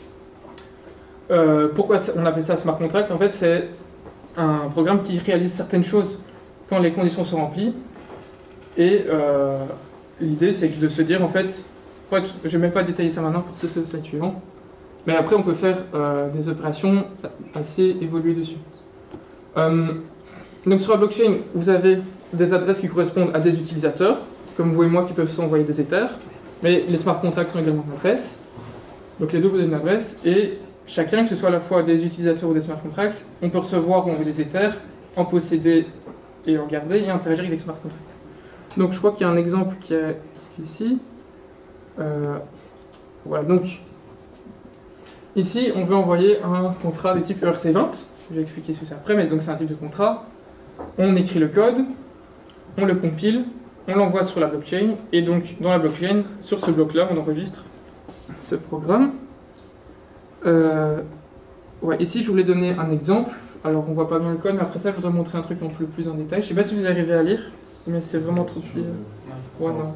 euh, pourquoi on appelle ça smart contract? En fait, c'est un programme qui réalise certaines choses quand les conditions sont remplies. Et euh, l'idée, c'est de se dire, en fait, je ne vais même pas détailler ça maintenant pour ce slide suivant, mais après, on peut faire euh, des opérations assez évoluées dessus. Euh, donc sur la blockchain, vous avez des adresses qui correspondent à des utilisateurs, comme vous et moi qui peuvent s'envoyer des ethers, mais les smart contracts ont également une adresse. Donc les deux vous avez une adresse, et chacun, que ce soit à la fois des utilisateurs ou des smart contracts, on peut recevoir ou envoyer des ethers, en posséder et en garder, et interagir avec des smart contracts. Donc je crois qu'il y a un exemple qui est ici. Euh, voilà, donc ici on veut envoyer un contrat de type E R C vingt. Je vais expliquer ce que c'est après, mais donc c'est un type de contrat. On écrit le code, on le compile, on l'envoie sur la blockchain, et donc dans la blockchain, sur ce bloc-là, on enregistre ce programme. Euh, ouais, ici je voulais donner un exemple. Alors on voit pas bien le code, mais après ça je voudrais montrer un truc un peu plus en détail. Je sais pas si vous arrivez à lire, mais c'est vraiment trop petit. Ouais, non.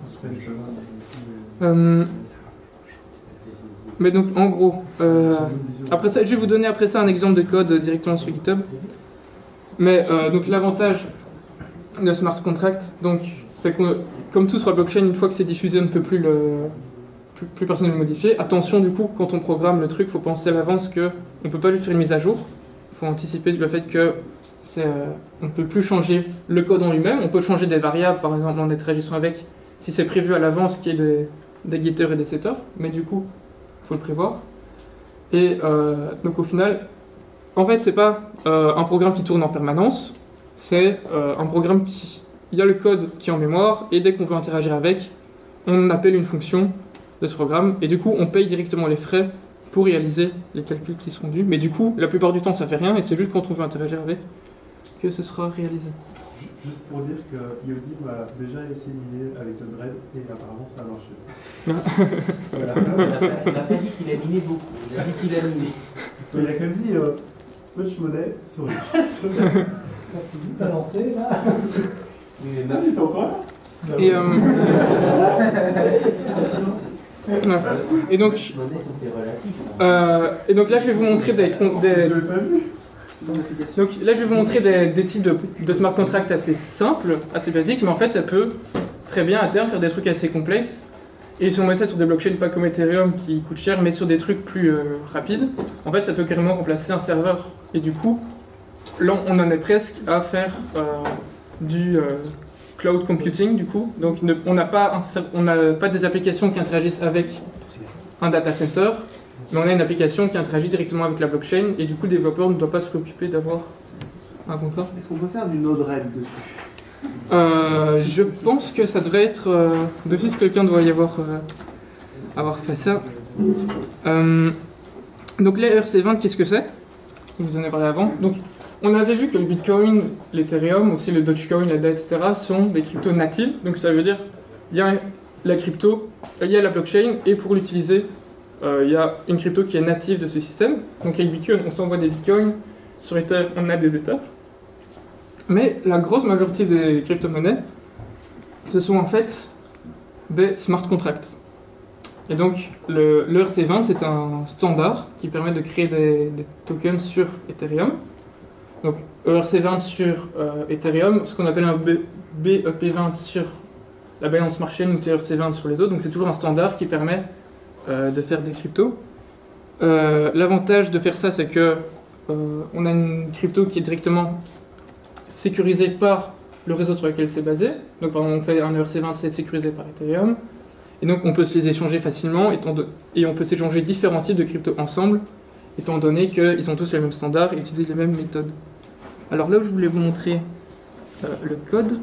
Euh, mais donc en gros, euh, après ça, je vais vous donner après ça un exemple de code directement sur GitHub. Mais euh, donc l'avantage de smart contract, donc c'est que comme tout sur la blockchain, une fois que c'est diffusé, on ne peut plus le plus, plus personne ne le modifier. Attention du coup, quand on programme le truc, il faut penser à l'avance que on peut pas juste faire une mise à jour. Il faut anticiper le fait que c'est, euh, on ne peut plus changer le code en lui-même. On peut changer des variables, par exemple en interagissant avec, si c'est prévu à l'avance qu'il y ait des, des getters et des setters, mais du coup, il faut le prévoir. Et euh, donc au final, en fait, c'est pas euh, un programme qui tourne en permanence, c'est euh, un programme qui... Il y a le code qui est en mémoire, et dès qu'on veut interagir avec, on appelle une fonction de ce programme, et du coup, on paye directement les frais pour réaliser les calculs qui seront dus. Mais du coup, la plupart du temps, ça fait rien, et c'est juste quand on veut interagir avec que ce sera réalisé. Juste pour dire que Yodim a déjà essayé de miner avec le Dread et apparemment ça a marché. Voilà. Il n'a pas dit qu'il a miné beaucoup, il a dit qu'il a miné. Mais il a quand même dit euh, Much money, sorry. Ça fait vite avancer là. Mais merci, t'es encore là. Et, euh... et donc, euh, et donc là, je vais vous montrer des, des... Je l'ai pas vu. Donc là, je vais vous montrer des, des types de, de smart contracts assez simples, assez basiques, mais en fait, ça peut très bien à terme faire des trucs assez complexes. Et si on met ça sur des blockchains pas comme Ethereum qui coûtent cher, mais sur des trucs plus euh, rapides, en fait, ça peut carrément remplacer un serveur. Et du coup, là, on en est presque à faire euh, du euh, cloud computing, du coup. Donc, ne, on n'a pas, un, on n'a pas des applications qui interagissent avec un data center, mais on a une application qui interagit directement avec la blockchain, et du coup, le développeur ne doit pas se préoccuper d'avoir un contrat. Est-ce qu'on peut faire du Node-RED dessus? Euh, je pense que ça devrait être... Euh, d'office, quelqu'un doit y avoir, euh, avoir fait ça. Euh, donc les E R C vingt, qu'est-ce que c'est? Vous en avez parlé avant. Donc, on avait vu que le Bitcoin, l'Ethereum, aussi le Dogecoin, la D A, et cetera sont des cryptos natives. Donc ça veut dire il y a la crypto, il y a la blockchain, et pour l'utiliser, euh, il y a une crypto qui est native de ce système. Donc avec Bitcoin, on s'envoie des Bitcoins. Sur Ether, on a des Ethers. Mais la grosse majorité des crypto-monnaies, ce sont en fait des smart contracts. Et donc, le, le E R C vingt, c'est un standard qui permet de créer des, des tokens sur Ethereum. Donc, E R C vingt sur euh, Ethereum, ce qu'on appelle un B E P vingt sur la Binance Smart Chain ou T R C vingt sur les autres. Donc, c'est toujours un standard qui permet euh, de faire des cryptos. Euh, L'avantage de faire ça, c'est que euh, on a une crypto qui est directement sécurisé par le réseau sur lequel c'est basé. Donc par exemple, on fait un E R C vingt, c'est sécurisé par Ethereum. Et donc on peut se les échanger facilement, étant de... et on peut s'échanger différents types de cryptos ensemble, étant donné qu'ils ont tous les mêmes standards et utilisent les mêmes méthodes. Alors là où je voulais vous montrer euh, le code.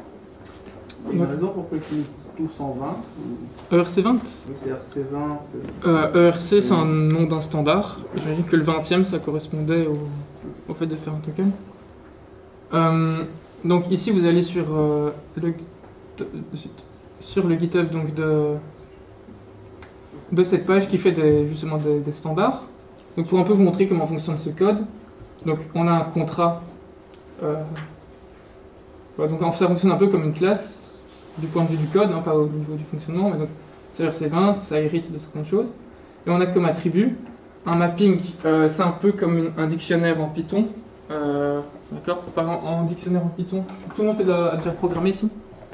Il y a une raison pourquoi ils finissent tous en vingt ou... E R C vingt Oui, c'est E R C vingt. euh, E R C, c'est un nom d'un standard. J'imagine que le vingtième, ça correspondait au... au fait de faire un token. Euh, donc ici vous allez sur euh, le sur le GitHub donc de de cette page qui fait des, justement des, des standards. Donc pour un peu vous montrer comment fonctionne ce code. Donc on a un contrat. Euh, voilà, donc ça fonctionne un peu comme une classe du point de vue du code, hein, pas au niveau du fonctionnement. Mais donc c'est E R C vingt, ça hérite de certaines choses. Et on a comme attribut un mapping. Euh, c'est un peu comme une, un dictionnaire en Python. Euh, D'accord, en, en dictionnaire en Python. Tout le monde fait de la, a déjà programmé ici?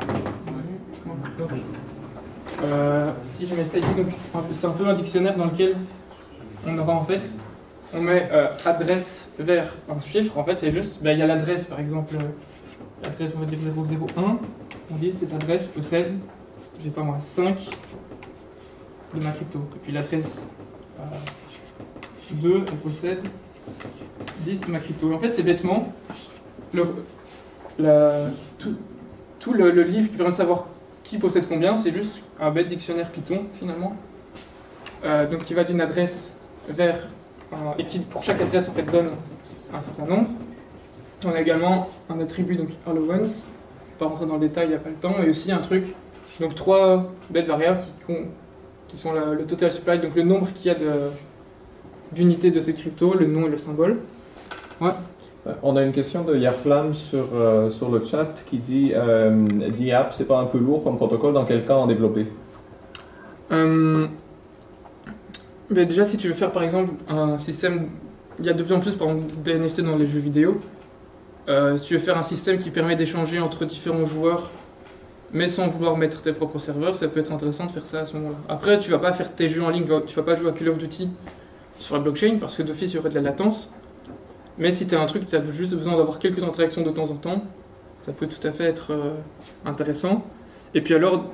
euh, Si je mets ça ici, donc c'est un peu un dictionnaire dans lequel on aura en fait, on met euh, adresse vers un chiffre. En fait, c'est juste, ben, il y a l'adresse par exemple, l'adresse on va dire zéro zéro un. On dit cette adresse possède, j'ai pas moi, cinq de ma crypto. Et puis l'adresse euh, deux, elle possède dix de ma crypto. En fait, c'est bêtement le, la, tout, tout le, le livre qui permet de savoir qui possède combien, c'est juste un bête dictionnaire Python finalement. Euh, donc qui va d'une adresse vers euh, et qui pour chaque adresse en fait donne un certain nombre. On a également un attribut donc allowance. Je ne vais pas rentrer dans le détail, il n'y a pas le temps, et aussi un truc. Donc trois bêtes variables qui, qui sont la, le total supply, donc le nombre qu'il y a de d'unités de ces cryptos, le nom et le symbole. Ouais. On a une question de Yarflam sur, euh, sur le chat qui dit euh, D A P, c'est pas un peu lourd comme protocole, dans quel cas en développer? euh, ben Déjà, si tu veux faire par exemple un système, il y a de plus en plus par exemple, des N F T dans les jeux vidéo. Euh, si tu veux faire un système qui permet d'échanger entre différents joueurs, mais sans vouloir mettre tes propres serveurs, ça peut être intéressant de faire ça à ce moment-là. Après, tu vas pas faire tes jeux en ligne, tu vas pas jouer à Call of Duty sur la blockchain parce que d'office il y aurait de la latence. Mais si tu as un truc, tu as juste besoin d'avoir quelques interactions de temps en temps, ça peut tout à fait être euh, intéressant. Et puis alors,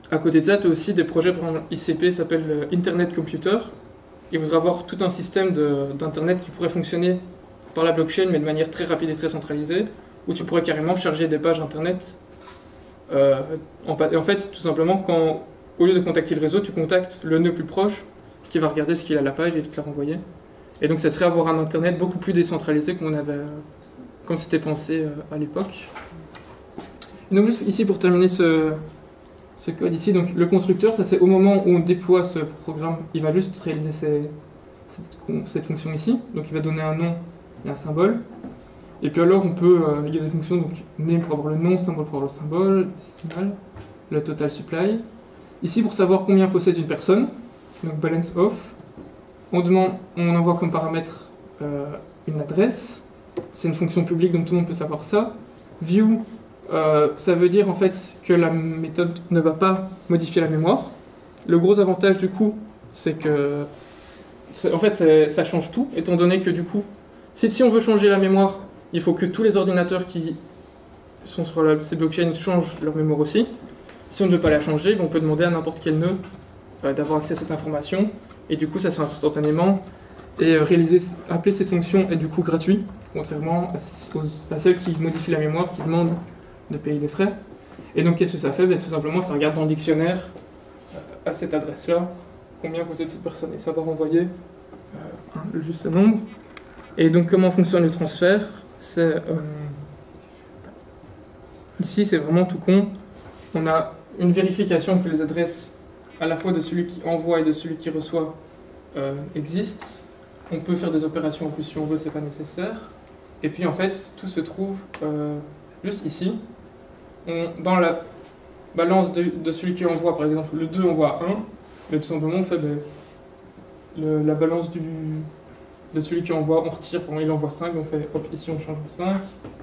à côté de ça, tu as aussi des projets, par exemple, I C P s'appelle euh, Internet Computer. Il voudrait avoir tout un système de- d'Internet qui pourrait fonctionner par la blockchain, mais de manière très rapide et très centralisée, où tu pourrais carrément charger des pages Internet. Euh, en, pa- et en fait, tout simplement, quand, au lieu de contacter le réseau, tu contactes le nœud plus proche, qui va regarder ce qu'il a à la page et te la renvoyer. Et donc, ça serait avoir un Internet beaucoup plus décentralisé qu'on avait, euh, comme c'était pensé euh, à l'époque. Et donc, juste ici, pour terminer ce, ce code ici, donc le constructeur, ça c'est au moment où on déploie ce programme, il va juste réaliser ces- cette, cette fonction ici. Donc, il va donner un nom et un symbole. Et puis alors, on peut, euh, il y a des fonctions, donc name pour avoir le nom, symbole pour avoir le symbole, décimal, le total supply. Ici, pour savoir combien possède une personne, donc balance off, on, demande, on envoie comme paramètre euh, une adresse. C'est une fonction publique, donc tout le monde peut savoir ça. View, euh, ça veut dire en fait que la méthode ne va pas modifier la mémoire. Le gros avantage du coup, c'est que c'est- en fait, c'est- ça change tout, étant donné que du coup, si, si on veut changer la mémoire, il faut que tous les ordinateurs qui sont sur la, ces blockchains changent leur mémoire aussi. Si on ne veut pas la changer, ben, on peut demander à n'importe quel nœud euh, d'avoir accès à cette information, et du coup ça se fait instantanément. Et euh, réaliser, appeler cette fonction est du coup gratuit, contrairement à, aux- à celle qui modifie la mémoire, qui demande de payer des frais. Et donc qu'est-ce que ça fait? Ben, tout simplement ça regarde dans le dictionnaire euh, à cette adresse-là combien possède cette personne, et ça va renvoyer euh, un- le juste nombre. Et donc comment fonctionne le transfert? C'est euh, ici c'est vraiment tout con. On a une vérification que les adresses à la fois de celui qui envoie et de celui qui reçoit euh, existent. On peut faire des opérations en plus si on veut, c'est pas nécessaire. Et puis en fait, tout se trouve euh, juste ici. On, dans la balance de, de celui qui envoie, par exemple, le deux envoie un, mais tout simplement on fait ben, le- la balance du, de celui qui envoie, on retire, bon, il envoie cinq, on fait hop, ici on change au cinq.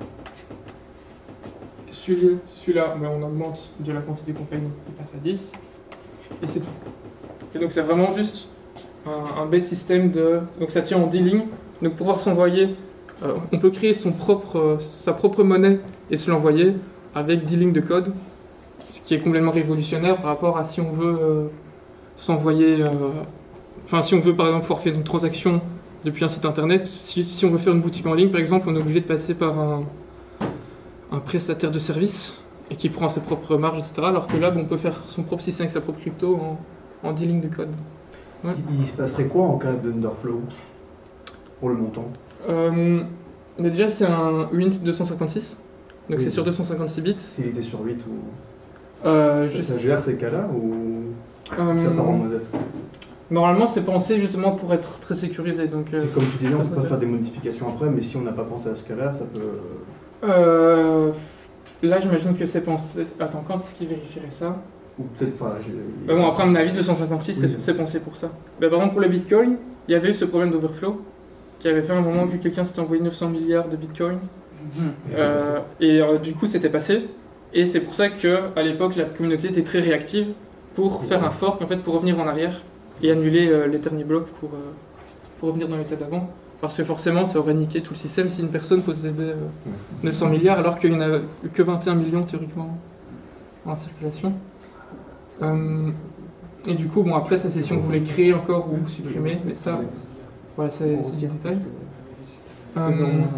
Celui- Celui-là, ben, on augmente de la quantité qu'on paye, donc il passe à dix. Et c'est tout. Et donc c'est vraiment juste un, un bête système de... Donc ça tient en dix lignes. Donc pour pouvoir s'envoyer, euh, on peut créer son propre, euh, sa propre monnaie et se l'envoyer avec dix lignes de code. Ce qui est complètement révolutionnaire par rapport à si on veut euh, s'envoyer... euh, Enfin, si on veut par exemple forfait une transaction depuis un site internet, si, si on veut faire une boutique en ligne par exemple, on est obligé de passer par un, un prestataire de service et qui prend ses propres marges, et cetera. Alors que là, bon, on peut faire son propre système avec sa propre crypto en, en dix lignes de code. Ouais. Il, il se passerait quoi en cas d'underflow pour le montant? Euh, mais déjà, c'est un U I N T deux cent cinquante-six, donc Oui. c'est sur deux cent cinquante-six bits. S'il était sur huit ou... Euh, Ça, je- ça gère ces cas-là ou euh, ça part en mode... Normalement, c'est pensé justement pour être très sécurisé. Donc, euh, Et comme tu disais, on ça, peut ça pas fait. faire des modifications après, mais si on n'a pas pensé à ce cas-là, ça peut... euh, là, j'imagine que c'est pensé. Attends, quand est-ce qu'il vérifierait ça? Ou peut-être pas. j'ai- Bah bon, après, à mon avis, deux cent cinquante-six, c'est- Oui. c'est pensé pour ça. Bah, par exemple, pour le Bitcoin, il y avait eu ce problème d'overflow qui avait fait un moment que quelqu'un s'était envoyé neuf cents milliards de Bitcoin. Euh, et euh, du coup, c'était passé. Et c'est pour ça que à l'époque, la communauté était très réactive pour faire un fork, en fait, pour revenir en arrière et annuler euh, l'Eternity block pour, euh, pour revenir dans l'état d'avant. Parce que forcément, ça aurait niqué tout le système si une personne possédait euh, neuf cents milliards alors qu'il n'y en a que vingt et un millions théoriquement en circulation. Euh, et du coup, bon, après, ça c'est si on voulait créer encore ou supprimer, mais ça, voilà, c'est c'est du détail. Euh,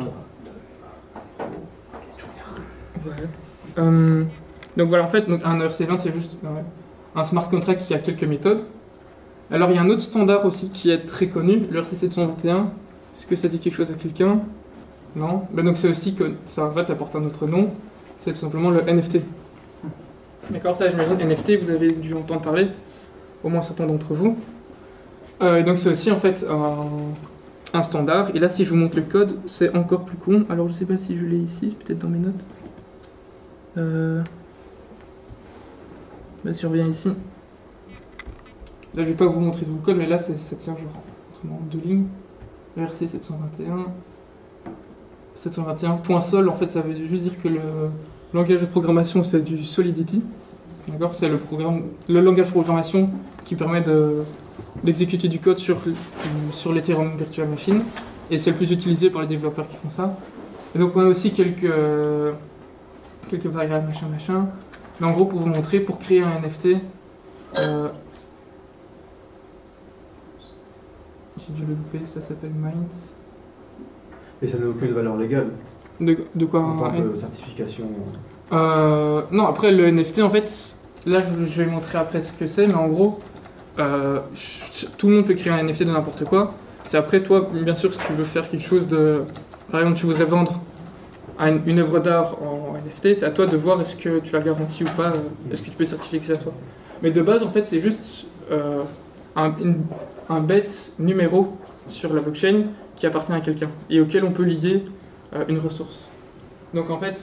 ouais. Euh, donc voilà, en fait, donc, un E R C vingt, c'est juste euh, un smart contract qui a quelques méthodes. Alors, il y a un autre standard aussi qui est très connu, le E R C sept cent vingt et un. Est-ce que ça dit quelque chose à quelqu'un? Non. Ben donc, c'est aussi que ça, en fait, ça porte un autre nom. C'est tout simplement le N F T. D'accord, ça, j'imagine, N F T, vous avez dû entendre parler, au moins certains d'entre vous. Euh, et donc, c'est aussi, en fait, un, un standard. Et là, si je vous montre le code, c'est encore plus con. Alors, je sais pas si je l'ai ici, peut-être dans mes notes. Euh... Bah, si je reviens ici. Là, je vais pas vous montrer tout le code, mais là, c'est- ça tient genre vraiment en deux lignes. E R C sept cent vingt et un. sept cent vingt et un. Point sol, en fait, ça veut juste dire que le langage de programmation, c'est du Solidity. D'accord, c'est le, programme, le langage de programmation qui permet de, d'exécuter du code sur, sur l'Ethereum Virtual Machine. Et c'est le plus utilisé par les développeurs qui font ça. Et donc, on a aussi quelques, quelques variables, machin, machin. Mais en gros, pour vous montrer, pour créer un N F T, Euh, J'ai dû le louper, ça s'appelle Mind. Et ça n'a aucune valeur légale De, de quoi en tant un- que certification. Euh, non, après le N F T, en fait, là je, je vais montrer après ce que c'est, mais en gros, euh, ch- tout le monde peut créer un N F T de n'importe quoi. C'est après toi, bien sûr, si tu veux faire quelque chose de. Par exemple, tu voudrais vendre un- une œuvre d'art en N F T, c'est à toi de voir est-ce que tu la garantis ou pas, euh, est-ce que tu peux certifier que c'est à toi. Mais de base, en fait, c'est juste euh, un, une- un bête numéro sur la blockchain qui appartient à quelqu'un et auquel on peut lier euh, une ressource. Donc en fait,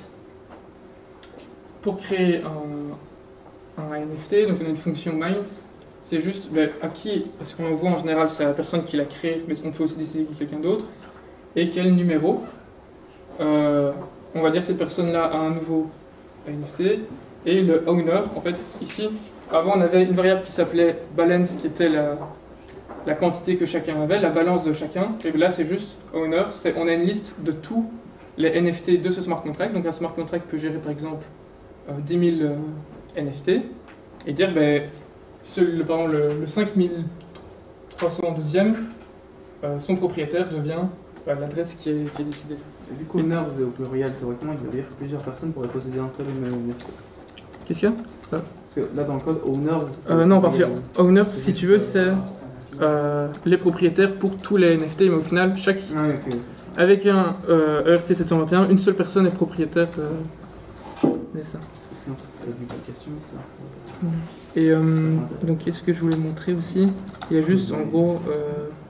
pour créer un, un N F T, donc on a une fonction Mind, c'est juste ben, à qui, parce qu'on voit en général c'est la personne qui l'a créé, mais on peut aussi décider qu'il y a quelqu'un d'autre, et quel numéro, euh, on va dire cette personne-là a un nouveau N F T, et le owner, en fait, ici, avant on avait une variable qui s'appelait balance, qui était la, la quantité que chacun avait, la balance de chacun, et là c'est juste owner, c'est, on a une liste de tous les N F T de ce smart contract, donc un smart contract peut gérer par exemple euh, dix mille euh, N F T, et dire, ben, ce, le, par exemple, le, le cinq mille trois cent douzième, euh, son propriétaire devient bah, l'adresse qui est, qui est décidée. Et vu qu'owners est au pluriel, théoriquement, il veut dire que plusieurs personnes pourraient posséder un seul et même N F T. Qu'est-ce qu'il y a Parce que là, dans le code, owners. euh, Non, parce que owners, si tu veux, c'est euh, les propriétaires pour tous les N F T, mais au final, chaque, Ah, oui, ok. avec un euh, E R C sept cent vingt et un, une seule personne est propriétaire de, de ça. Sinon, ça fait une duplication, ça. Et euh, donc, qu'est-ce que je voulais montrer aussi? Il y a juste, en gros, euh...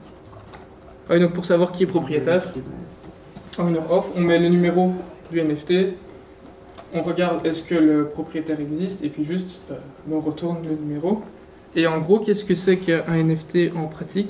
ah oui, donc pour savoir qui est propriétaire, owner off, on met le numéro du N F T, on regarde est-ce que le propriétaire existe, et puis juste, euh, on retourne le numéro. Et en gros, qu'est-ce que c'est qu'un N F T en pratique?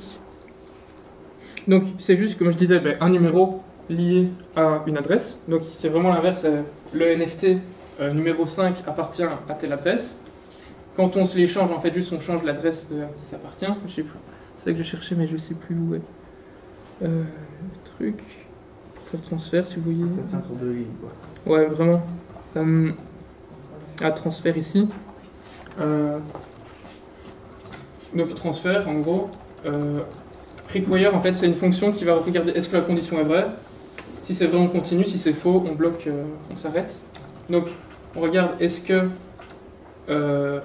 Donc, c'est juste, comme je disais, ben, un numéro lié à une adresse. Donc, c'est vraiment l'inverse. c'est Le N F T euh, numéro cinq appartient à telle adresse. Quand on se l'échange, en fait, juste on change l'adresse de à qui ça appartient. Je sais plus. C'est ça que je cherchais, mais je sais plus où est. Euh, le truc. Pour faire le transfert, si vous voyez. Ça tient sur deux lignes, quoi. Ouais, vraiment. Euh, à transfert ici. Euh, donc, transfert, en gros. Euh, require, en fait, c'est une fonction qui va regarder est-ce que la condition est vraie. Si c'est vrai, on continue. Si c'est faux, on bloque, euh, on s'arrête. Donc, on regarde est-ce que euh,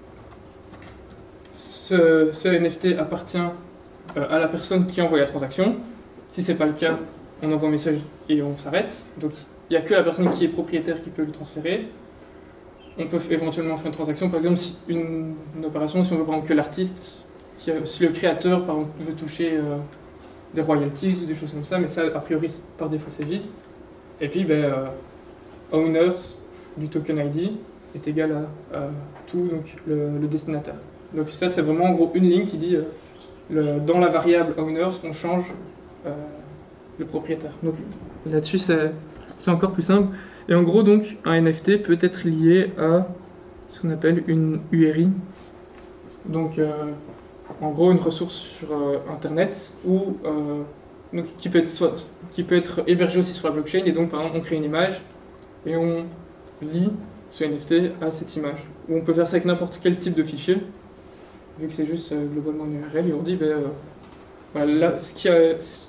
ce, ce N F T appartient euh, à la personne qui envoie la transaction. Si c'est pas le cas, on envoie un message et on s'arrête. Donc, il n'y a que la personne qui est propriétaire qui peut le transférer. On peut éventuellement faire une transaction, par exemple, si une, une opération, si on veut par exemple que l'artiste, qui a- si le créateur par exemple, veut toucher euh, des royalties ou des choses comme ça, mais ça, a priori, par défaut, c'est vide. Et puis, ben, euh, owners du token I D est égal à, à tout donc, le, le destinataire. Donc ça, c'est vraiment en gros une ligne qui dit, euh, le, dans la variable owners, on change euh, le propriétaire. Donc là-dessus, c'est c'est encore plus simple. Et en gros, donc, un N F T peut être lié à ce qu'on appelle une U R I. Donc, euh, en gros, une ressource sur euh, Internet ou euh, donc, qui, peut être soit, qui peut être hébergée aussi sur la blockchain. Et donc, par exemple, on crée une image et on lie ce N F T à cette image. Ou on peut faire ça avec n'importe quel type de fichier, vu que c'est juste euh, globalement une U R L. Et on dit, ben, euh, voilà, là, ce qui a,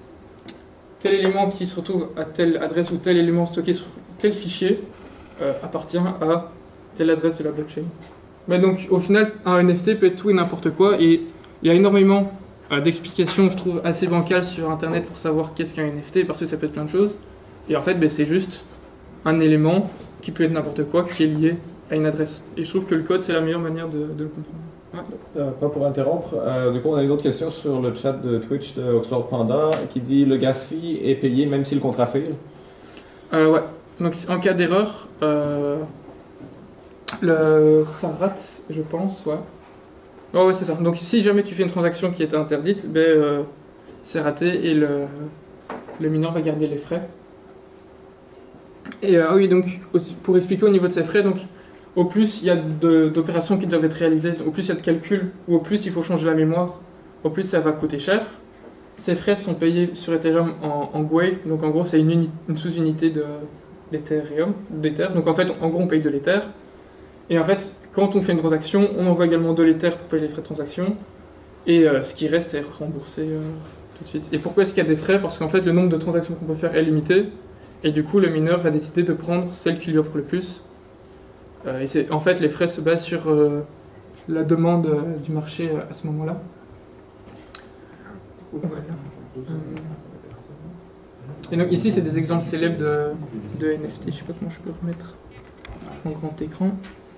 tel élément qui se retrouve à telle adresse ou tel élément stocké sur tel fichier euh, appartient à telle adresse de la blockchain. Mais donc, au final, un N F T peut être tout et n'importe quoi. Et il y a énormément euh, d'explications, je trouve, assez bancales sur Internet pour savoir qu'est-ce qu'un N F T, parce que ça peut être plein de choses. Et en fait, ben, c'est juste un élément qui peut être n'importe quoi, qui est lié à une adresse. Et je trouve que le code, c'est la meilleure manière de, de le comprendre. Ouais. Euh, pas pour interrompre, euh, du coup on a une autre question sur le chat de Twitch de Oxlord Panda qui dit le gas fee est payé même si le contrat fail. Euh, ouais, donc en cas d'erreur, euh, le... ça rate, je pense, ouais. Ouais, ouais, c'est ça. Donc si jamais tu fais une transaction qui était interdite, ben, euh, c'est raté et le, le mineur va garder les frais. Et euh, ah oui, donc aussi, pour expliquer au niveau de ces frais, donc au plus il y a de- d'opérations qui doivent être réalisées, au plus il y a de calculs, ou au plus il faut changer la mémoire, au plus ça va coûter cher. Ces frais sont payés sur Ethereum en, en Gwei, donc en gros c'est une, uni- une sous-unité de- d'Ethereum, d'Ether. Donc en fait, en gros on paye de l'Ether. Et en fait, quand on fait une transaction, on envoie également de l'Ether pour payer les frais de transaction. Et euh, ce qui reste est remboursé euh, tout de suite. Et pourquoi est-ce qu'il y a des frais? Parce qu'en fait, le nombre de transactions qu'on peut faire est limité. Et du coup, le mineur va décider de prendre celle qui lui offre le plus. Euh, et c'est, en fait, les frais se basent sur euh, la demande euh, du marché euh, à ce moment-là. Voilà. Et donc ici, c'est des exemples célèbres de, de N F T. Je ne sais pas comment je peux remettre en grand écran.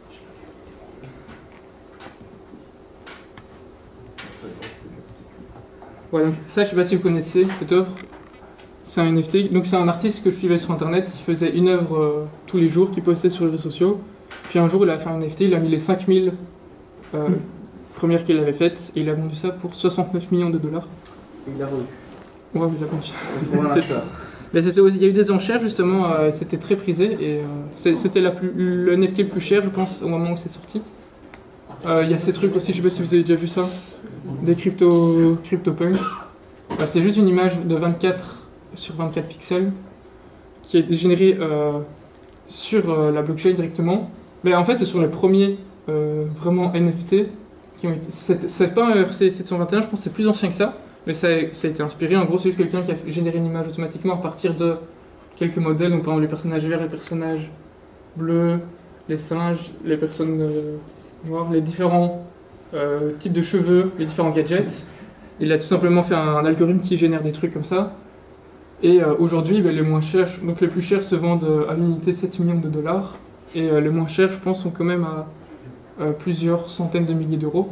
Ouais, donc ça, je sais pas si vous connaissez cette œuvre. C'est un N F T. Donc c'est un artiste que je suivais sur internet. Il faisait une œuvre euh, tous les jours qu'il postait sur les réseaux sociaux. Puis un jour, il a fait un N F T. Il a mis les cinq mille euh, mm. premières qu'il avait faites. Et il a vendu ça pour soixante-neuf millions de dollars. Et il a vendu. Ouais, il a vendu. Mais c'était aussi, il y a eu des enchères justement. Euh, c'était très prisé. Et euh, c'était la plus, le N F T le plus cher, je pense, au moment où c'est sorti. Euh, Il y a ces trucs aussi. Je sais pas si vous avez déjà vu ça. Des crypto, CryptoPunks. Bah, c'est juste une image de vingt-quatre sur vingt-quatre pixels qui est générée euh, sur euh, la blockchain directement. Mais en fait, ce sont les premiers euh, vraiment N F T qui ont été. C'est, c'est pas un R C sept cent vingt et un, je pense que c'est plus ancien que ça, mais ça a, ça a été inspiré. En gros, c'est juste quelqu'un qui a généré une image automatiquement à partir de quelques modèles. Donc, par exemple, les personnages verts, les personnages bleus, les singes, les personnes euh, noires, les différents euh, types de cheveux, les différents gadgets. Il a tout simplement fait un, un algorithme qui génère des trucs comme ça. Et euh, aujourd'hui, ben, les moins chers, donc les plus chers se vendent euh, à l'unité sept millions de dollars. Et euh, les moins chers, je pense, sont quand même à euh, plusieurs centaines de milliers d'euros.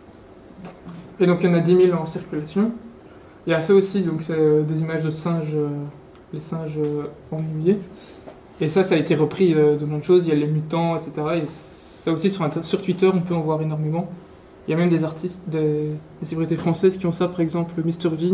Et donc il y en a dix mille en circulation. Il y a ça aussi, donc c'est euh, des images de singes, euh, les singes euh, ennuyés. Et ça, ça a été repris euh, de plein de choses. Il y a les mutants, et cetera. Et ça aussi, sur, sur Twitter, on peut en voir énormément. Il y a même des artistes, des, des célébrités françaises qui ont ça, par exemple mister V,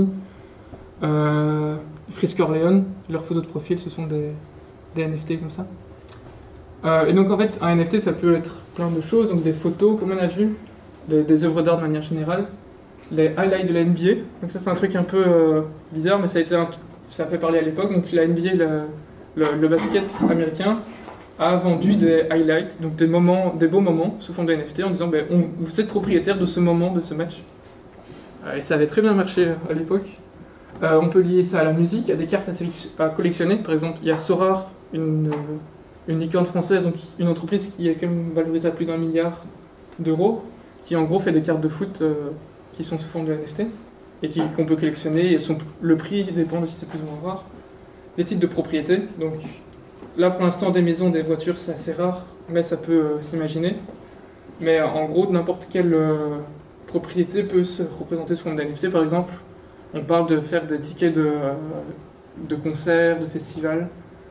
euh, Frisk Orleans, leurs photos de profil, ce sont des, des N F T comme ça. Euh, et donc en fait, un N F T, ça peut être plein de choses, donc des photos, comme on a vu, des, des œuvres d'art de manière générale, les highlights de la N B A, donc ça c'est un truc un peu euh, bizarre, mais ça a, été un, ça a fait parler à l'époque, donc la N B A, le, le, le basket américain, a vendu des highlights, donc des moments, des beaux moments sous forme de N F T en disant ben, on, vous êtes propriétaire de ce moment, de ce match. Euh, et ça avait très bien marché à l'époque. Euh, on peut lier ça à la musique, à des cartes à, à collectionner. Par exemple, il y a Sorare, une, une licorne française, donc une entreprise qui est quand même valorisée à plus d'un milliard d'euros, qui en gros fait des cartes de foot euh, qui sont sous forme de N F T et qui, qu'on peut collectionner. Et sont, le prix dépend de si c'est plus ou moins rare. Les titres de propriété, donc là, pour l'instant, des maisons, des voitures, c'est assez rare, mais ça peut euh, s'imaginer. Mais euh, en gros, n'importe quelle euh, propriété peut se représenter sous forme d'N F T. Par exemple, on parle de faire des tickets de, euh, de concerts, de festivals,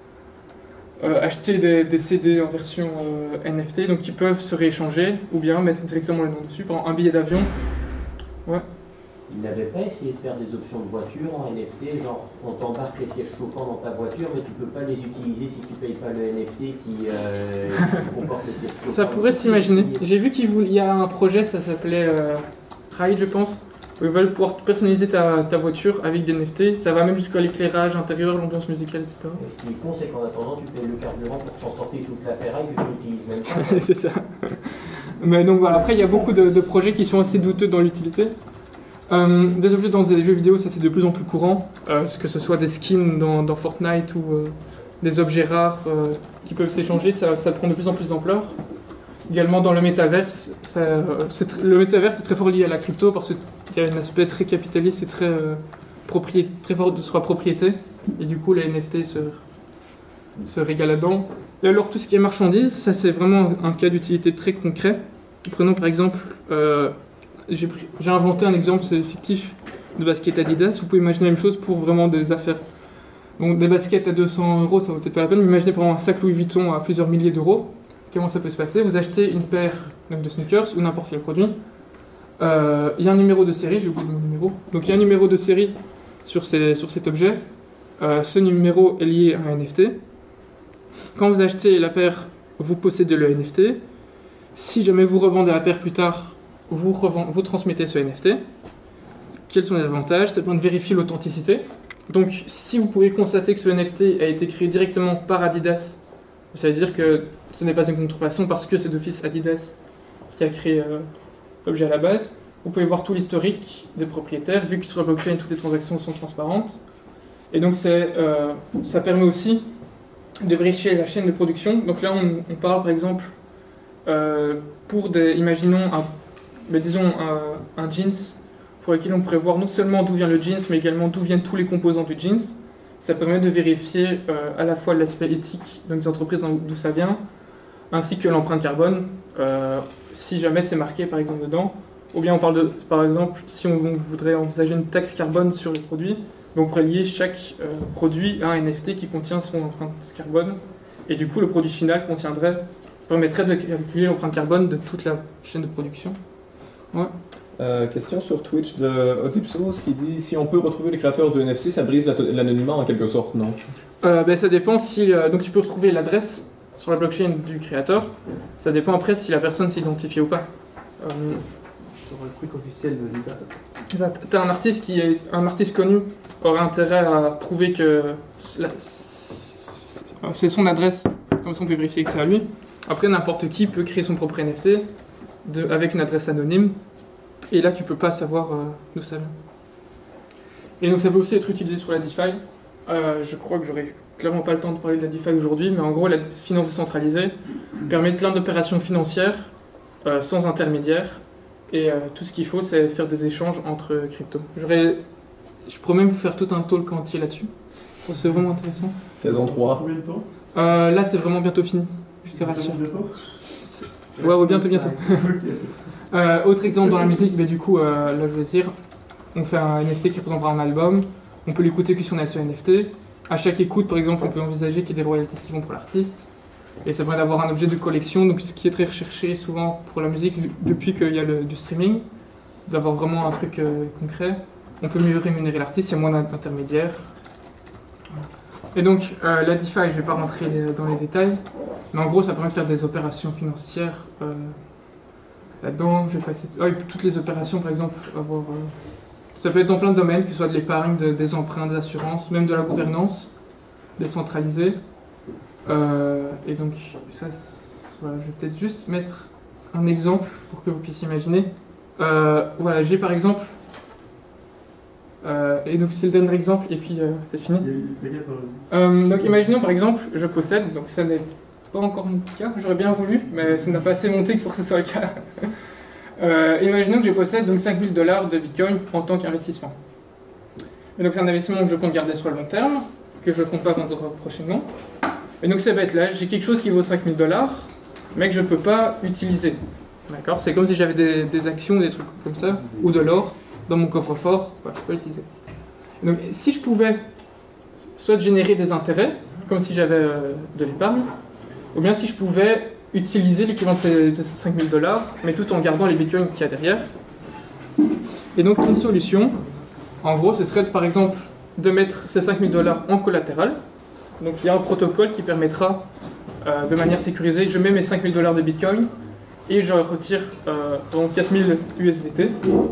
euh, acheter des, des C D en version euh, N F T, donc qui peuvent se rééchanger, ou bien mettre directement le nom dessus. Par exemple, un billet d'avion. Ouais. Ils n'avaient pas essayé de faire des options de voiture en N F T, genre on t'embarque les sièges chauffants dans ta voiture, mais tu peux pas les utiliser si tu payes pas le N F T qui, euh, qui comporte les sièges chauffants. Ça pourrait s'imaginer. J'ai vu qu'il voulait... y a un projet, ça s'appelait euh, Ride, je pense, où ils veulent pouvoir personnaliser ta, ta voiture avec des N F T. Ça va même jusqu'à l'éclairage intérieur, l'ambiance musicale, et cetera. Et ce qui est con, c'est qu'en attendant, tu payes le carburant pour transporter toute la ferraille que tu n'utilises même pas. C'est ça. Mais donc voilà, après il y a beaucoup de, de projets qui sont assez douteux dans l'utilité. Euh, des objets dans des jeux vidéo, ça c'est de plus en plus courant, euh, que ce soit des skins dans, dans Fortnite ou euh, des objets rares euh, qui peuvent s'échanger, ça, ça prend de plus en plus d'ampleur. Également dans le métaverse, ça, euh, c'est le métaverse est très fort lié à la crypto parce qu'il y a un aspect très capitaliste et très, euh, proprié, très fort sur la propriété, et du coup les N F T se, se régalent là-dedans. Et alors tout ce qui est marchandises, ça c'est vraiment un cas d'utilité très concret. Prenons par exemple... Euh, J'ai, pris, j'ai inventé un exemple, c'est fictif, de basket Adidas. Vous pouvez imaginer la même chose pour vraiment des affaires. Donc des baskets à deux cents euros, ça vaut peut-être pas la peine, mais imaginez par exemple un sac Louis Vuitton à plusieurs milliers d'euros. Comment ça peut se passer? Vous achetez une paire donc, de sneakers ou n'importe quel produit. Euh, il y a un numéro de série, j'ai oublié mon numéro. Donc il y a un numéro de série sur, ces, sur cet objet. Euh, ce numéro est lié à un N F T. Quand vous achetez la paire, vous possédez le N F T. Si jamais vous revendez la paire plus tard, Vous, revend, vous transmettez ce N F T. Quels sont les avantages? Ça permet de vérifier l'authenticité. Donc, si vous pouvez constater que ce N F T a été créé directement par Adidas Ça veut dire que ce n'est pas une contrefaçon parce que c'est d'office Adidas qui a créé euh, l'objet à la base. Vous pouvez voir tout l'historique des propriétaires, vu que sur la blockchain, toutes les transactions sont transparentes. Et donc c'est, euh, ça permet aussi de vérifier la chaîne de production. Donc là, on, on parle par exemple, euh, pour des, imaginons, un, ben disons un, un jeans, pour lequel on pourrait voir non seulement d'où vient le jeans, mais également d'où viennent tous les composants du jeans. Ça permet de vérifier euh, à la fois l'aspect éthique donc des entreprises d'où ça vient, ainsi que l'empreinte carbone, euh, si jamais c'est marqué par exemple dedans. Ou bien on parle de, par exemple, si on voudrait envisager une taxe carbone sur les produits, donc on pourrait lier chaque euh, produit à un N F T qui contient son empreinte carbone, et du coup le produit final contiendrait, permettrait de calculer l'empreinte carbone de toute la chaîne de production. Ouais. Euh, question sur Twitch de Otipsos qui dit si on peut retrouver les créateurs du N F T, ça brise l'anonymat en quelque sorte, non? euh, ben, Ça dépend si. Euh, donc tu peux retrouver l'adresse sur la blockchain du créateur, ça dépend après si la personne s'est identifiée ou pas. Euh, Sur le truc officiel de l'État. Tu as un artiste qui est un artiste connu, aurait intérêt à prouver que la, c'est son adresse, comme ça on peut vérifier que c'est à lui. Après, n'importe qui peut créer son propre N F T de, avec une adresse anonyme. Et là, tu peux pas savoir euh, d'où ça vient. Et donc, ça peut aussi être utilisé sur la DeFi. Euh, je crois que j'aurais clairement pas le temps de parler de la DeFi aujourd'hui, mais en gros, la finance décentralisée permet plein d'opérations financières euh, sans intermédiaire. Et euh, tout ce qu'il faut, c'est faire des échanges entre cryptos. J'aurais, je pourrais même vous faire tout un talk entier là-dessus. C'est vraiment intéressant. C'est dans trois. Combien de temps? euh, Là, c'est vraiment bientôt fini. Je te rassure. Bientôt Ouais, ouais, bientôt, bientôt. Euh, autre exemple dans la musique, bah, du coup, euh, là je veux dire, on fait un N F T qui représentera un album, on peut l'écouter que si on a ce N F T. À chaque écoute, par exemple, on peut envisager qu'il y ait des royalties qui vont pour l'artiste. Et ça permet d'avoir un objet de collection, donc ce qui est très recherché souvent pour la musique depuis qu'il y a le, du streaming, d'avoir vraiment un truc euh, concret. On peut mieux rémunérer l'artiste, il y a moins d'intermédiaires. Et donc, euh, la DeFi, je ne vais pas rentrer dans les détails, mais en gros, ça permet de faire des opérations financières. Euh, Là-dedans, je vais passer oh, toutes les opérations, par exemple, avoir, euh... ça peut être dans plein de domaines, que ce soit de l'épargne, de, des emprunts, de l'assurance, même de la gouvernance décentralisée. Euh, et donc, ça, voilà, je vais peut-être juste mettre un exemple pour que vous puissiez imaginer. Euh, voilà, j'ai par exemple, euh, et donc c'est le dernier exemple, et puis euh, c'est fini. Euh, donc, imaginons par exemple, je possède, donc ça n'est pas encore mon cas, j'aurais bien voulu, mais ça n'a pas assez monté pour que ce soit le cas. euh, imaginons que je possède donc cinq mille dollars de Bitcoin en tant qu'investissement. Et donc c'est un investissement que je compte garder sur le long terme, que je ne compte pas vendre prochainement. Et donc ça va être là, j'ai quelque chose qui vaut cinq mille dollars, mais que je ne peux pas utiliser. D'accord? C'est comme si j'avais des, des actions, des trucs comme ça, ou de l'or dans mon coffre-fort, voilà, je peux l'utiliser. Donc si je pouvais soit générer des intérêts, comme si j'avais euh, de l'épargne, ou bien si je pouvais utiliser l'équivalent de ces cinq mille dollars, mais tout en gardant les bitcoins qu'il y a derrière. Et donc une solution, en gros, ce serait par exemple de mettre ces cinq mille dollars en collatéral. Donc il y a un protocole qui permettra euh, de manière sécurisée, je mets mes cinq mille dollars de bitcoin et je retire euh, quatre mille U S D T.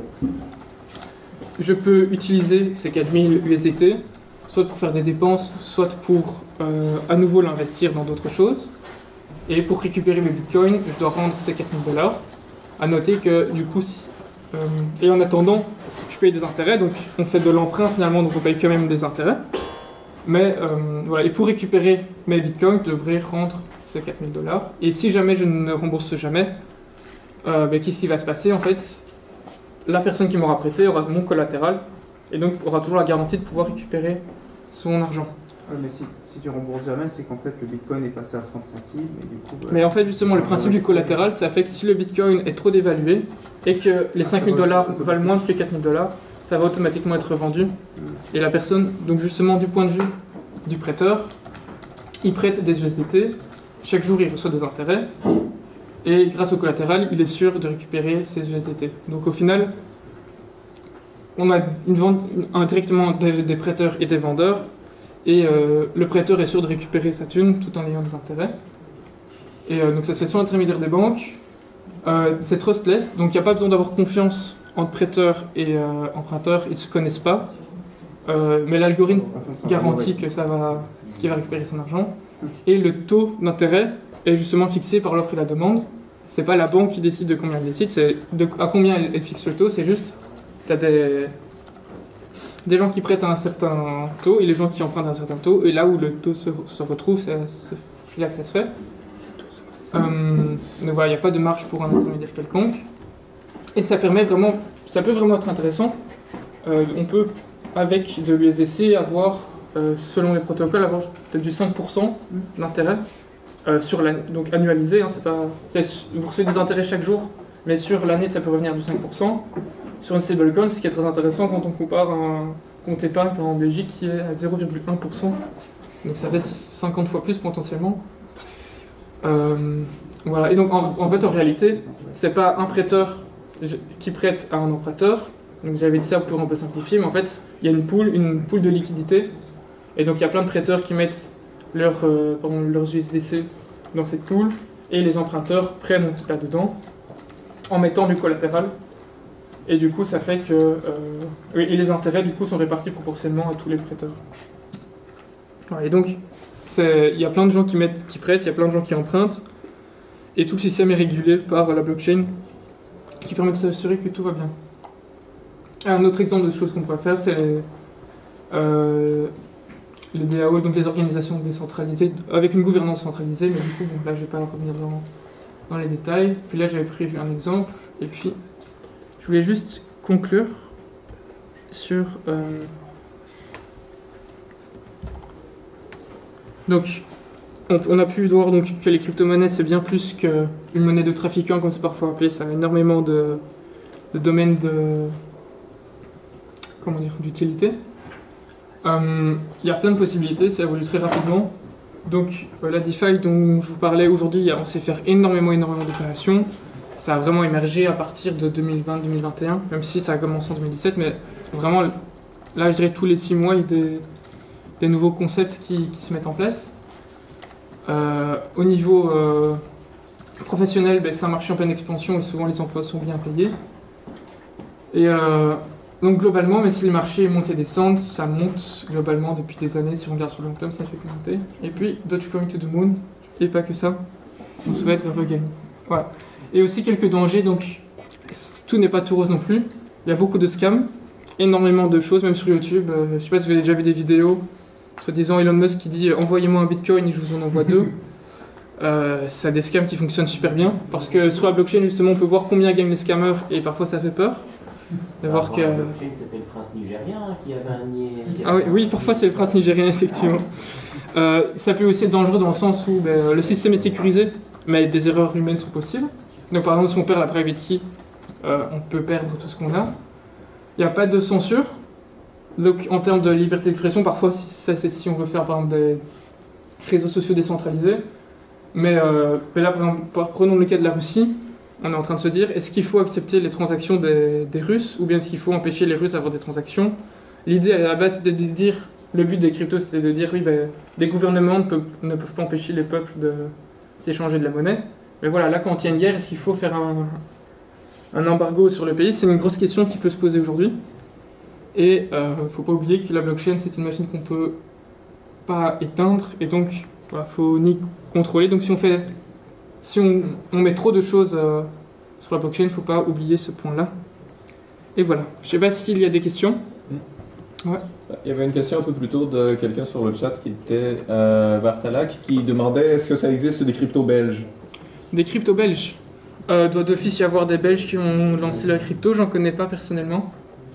Je peux utiliser ces quatre mille U S D T soit pour faire des dépenses, soit pour euh, à nouveau l'investir dans d'autres choses. Et pour récupérer mes bitcoins, je dois rendre ces quatre mille dollars. À noter que du coup, si, euh, et en attendant, je paye des intérêts, donc on fait de l'emprunt finalement, donc on paye quand même des intérêts. Mais euh, voilà, et pour récupérer mes bitcoins, je devrais rendre ces quatre mille dollars. Et si jamais je ne rembourse jamais, euh, ben, qu'est-ce qui va se passer en fait? La personne qui m'aura prêté aura mon collatéral et donc aura toujours la garantie de pouvoir récupérer son argent. Ouais, mais si, si tu rembourses jamais, c'est qu'en fait le bitcoin est passé à trente centimes. Et du coup, bah, mais en fait, justement, le principe du collatéral, ça fait que si le bitcoin est trop dévalué et que les cinq mille dollars valent moins que quatre mille dollars, ça va automatiquement être vendu. Et la personne, donc justement du point de vue du prêteur, il prête des U S D T, chaque jour il reçoit des intérêts, et grâce au collatéral, il est sûr de récupérer ses U S D T. Donc au final, on a une vente indirectement des, des prêteurs et des vendeurs, et euh, le prêteur est sûr de récupérer sa thune tout en ayant des intérêts. Et euh, donc ça se fait sans intermédiaire des banques. Euh, c'est trustless, donc il n'y a pas besoin d'avoir confiance entre prêteurs et euh, emprunteurs, ils ne se connaissent pas. Euh, mais l'algorithme garantit que ça va, qu'il va récupérer son argent. Et le taux d'intérêt est justement fixé par l'offre et la demande. C'est pas la banque qui décide de combien elle décide, c'est de, à combien elle, elle fixe le taux. C'est juste, tu as des, des gens qui prêtent à un certain taux et les gens qui empruntent à un certain taux. Et là où le taux se, se retrouve, c'est là que ça se fait. Euh, donc voilà, il n'y a pas de marge pour un intermédiaire quelconque. Et ça permet vraiment, ça peut vraiment être intéressant. Euh, on peut, avec de l'U S D C, avoir, euh, selon les protocoles, avoir peut-être du cinq pour cent d'intérêt. Euh, sur l'année, donc annualisé, hein, c'est pas, c'est, vous recevez des intérêts chaque jour, mais sur l'année ça peut revenir de cinq pour cent. Sur une stablecoin, ce qui est très intéressant quand on compare un compte épargne en Belgique qui est à zéro virgule un pour cent, donc ça fait cinquante fois plus potentiellement. Euh, voilà, et donc en, en fait en réalité, c'est pas un prêteur qui prête à un emprunteur, donc j'avais dit ça pour un peu simplifier, mais en fait il y a une pool, une pool de liquidité, et donc il y a plein de prêteurs qui mettent Leur, euh, pardon, leurs U S D C dans cette pool et les emprunteurs prennent là-dedans en mettant du collatéral et du coup ça fait que euh, et les intérêts du coup sont répartis proportionnellement à tous les prêteurs. Voilà, et donc il y a plein de gens qui, mettent, qui prêtent, il y a plein de gens qui empruntent et tout le système est régulé par la blockchain qui permet de s'assurer que tout va bien. Un autre exemple de choses qu'on pourrait faire, c'est les, euh, les D A O, donc les organisations décentralisées, avec une gouvernance centralisée, mais du coup, bon, là je ne vais pas revenir dans, dans les détails. Puis là j'avais prévu un exemple, et puis je voulais juste conclure sur... Euh, donc, on, on a pu voir donc, que les crypto-monnaies c'est bien plus qu'une monnaie de trafiquant, comme c'est parfois appelé, ça a énormément de, de domaines de... comment dire, d'utilité. Il euh, y a plein de possibilités, ça évolue très rapidement. Donc euh, la DeFi dont je vous parlais aujourd'hui, on sait faire énormément, énormément d'opérations. Ça a vraiment émergé à partir de deux mille vingt deux mille vingt et un, même si ça a commencé en deux mille dix-sept, mais vraiment, là je dirais tous les six mois, il y a des, des nouveaux concepts qui, qui se mettent en place. Euh, au niveau euh, professionnel, ben, c'est un marché en pleine expansion et souvent les emplois sont bien payés. Et euh, donc globalement, mais si le marché monte et descend, ça monte globalement depuis des années. Si on regarde sur le long terme, ça fait que monter. Et puis, Dogecoin to the moon, et pas que ça. On souhaite regagner. Voilà. Et aussi quelques dangers, donc tout n'est pas tout rose non plus. Il y a beaucoup de scams, énormément de choses, même sur YouTube. Euh, je ne sais pas si vous avez déjà vu des vidéos, soi-disant Elon Musk qui dit « Envoyez-moi un bitcoin et je vous en envoie deux ». Euh, ça a des scams qui fonctionnent super bien, parce que sur la blockchain, justement, on peut voir combien gagnent les scammers, et parfois ça fait peur. De voir que... C'était le prince nigérien qui avait un nid. Ah oui, oui, parfois c'est le prince nigérien, effectivement. Euh, ça peut aussi être dangereux dans le sens où ben, le système est sécurisé, mais des erreurs humaines sont possibles. Donc par exemple, si on perd la private key, euh, on peut perdre tout ce qu'on a. Il n'y a pas de censure. Donc en termes de liberté d'expression, parfois si, ça, c'est si on veut faire par exemple des réseaux sociaux décentralisés. Mais, euh, mais là, par exemple, prenons le cas de la Russie. On est en train de se dire, est-ce qu'il faut accepter les transactions des, des Russes ou bien est-ce qu'il faut empêcher les Russes d'avoir des transactions? L'idée à la base c'était de dire, le but des cryptos c'était de dire, oui, ben, des gouvernements ne peuvent, ne peuvent pas empêcher les peuples de, d'échanger de la monnaie. Mais voilà, là quand il y a une guerre, est-ce qu'il faut faire un, un embargo sur le pays? C'est une grosse question qui peut se poser aujourd'hui. Et il euh, ne faut pas oublier que la blockchain c'est une machine qu'on ne peut pas éteindre et donc il voilà, faut ni contrôler. Donc si on fait... Si on, on met trop de choses euh, sur la blockchain, il ne faut pas oublier ce point-là. Et voilà. Je ne sais pas s'il y a des questions. Mmh. Ouais. Il y avait une question un peu plus tôt de quelqu'un sur le chat qui était euh, Vartalak, qui demandait est-ce que ça existe des cryptos belges? Des cryptos belges euh, doit d'office y avoir des Belges qui ont lancé la crypto, j'en connais pas personnellement.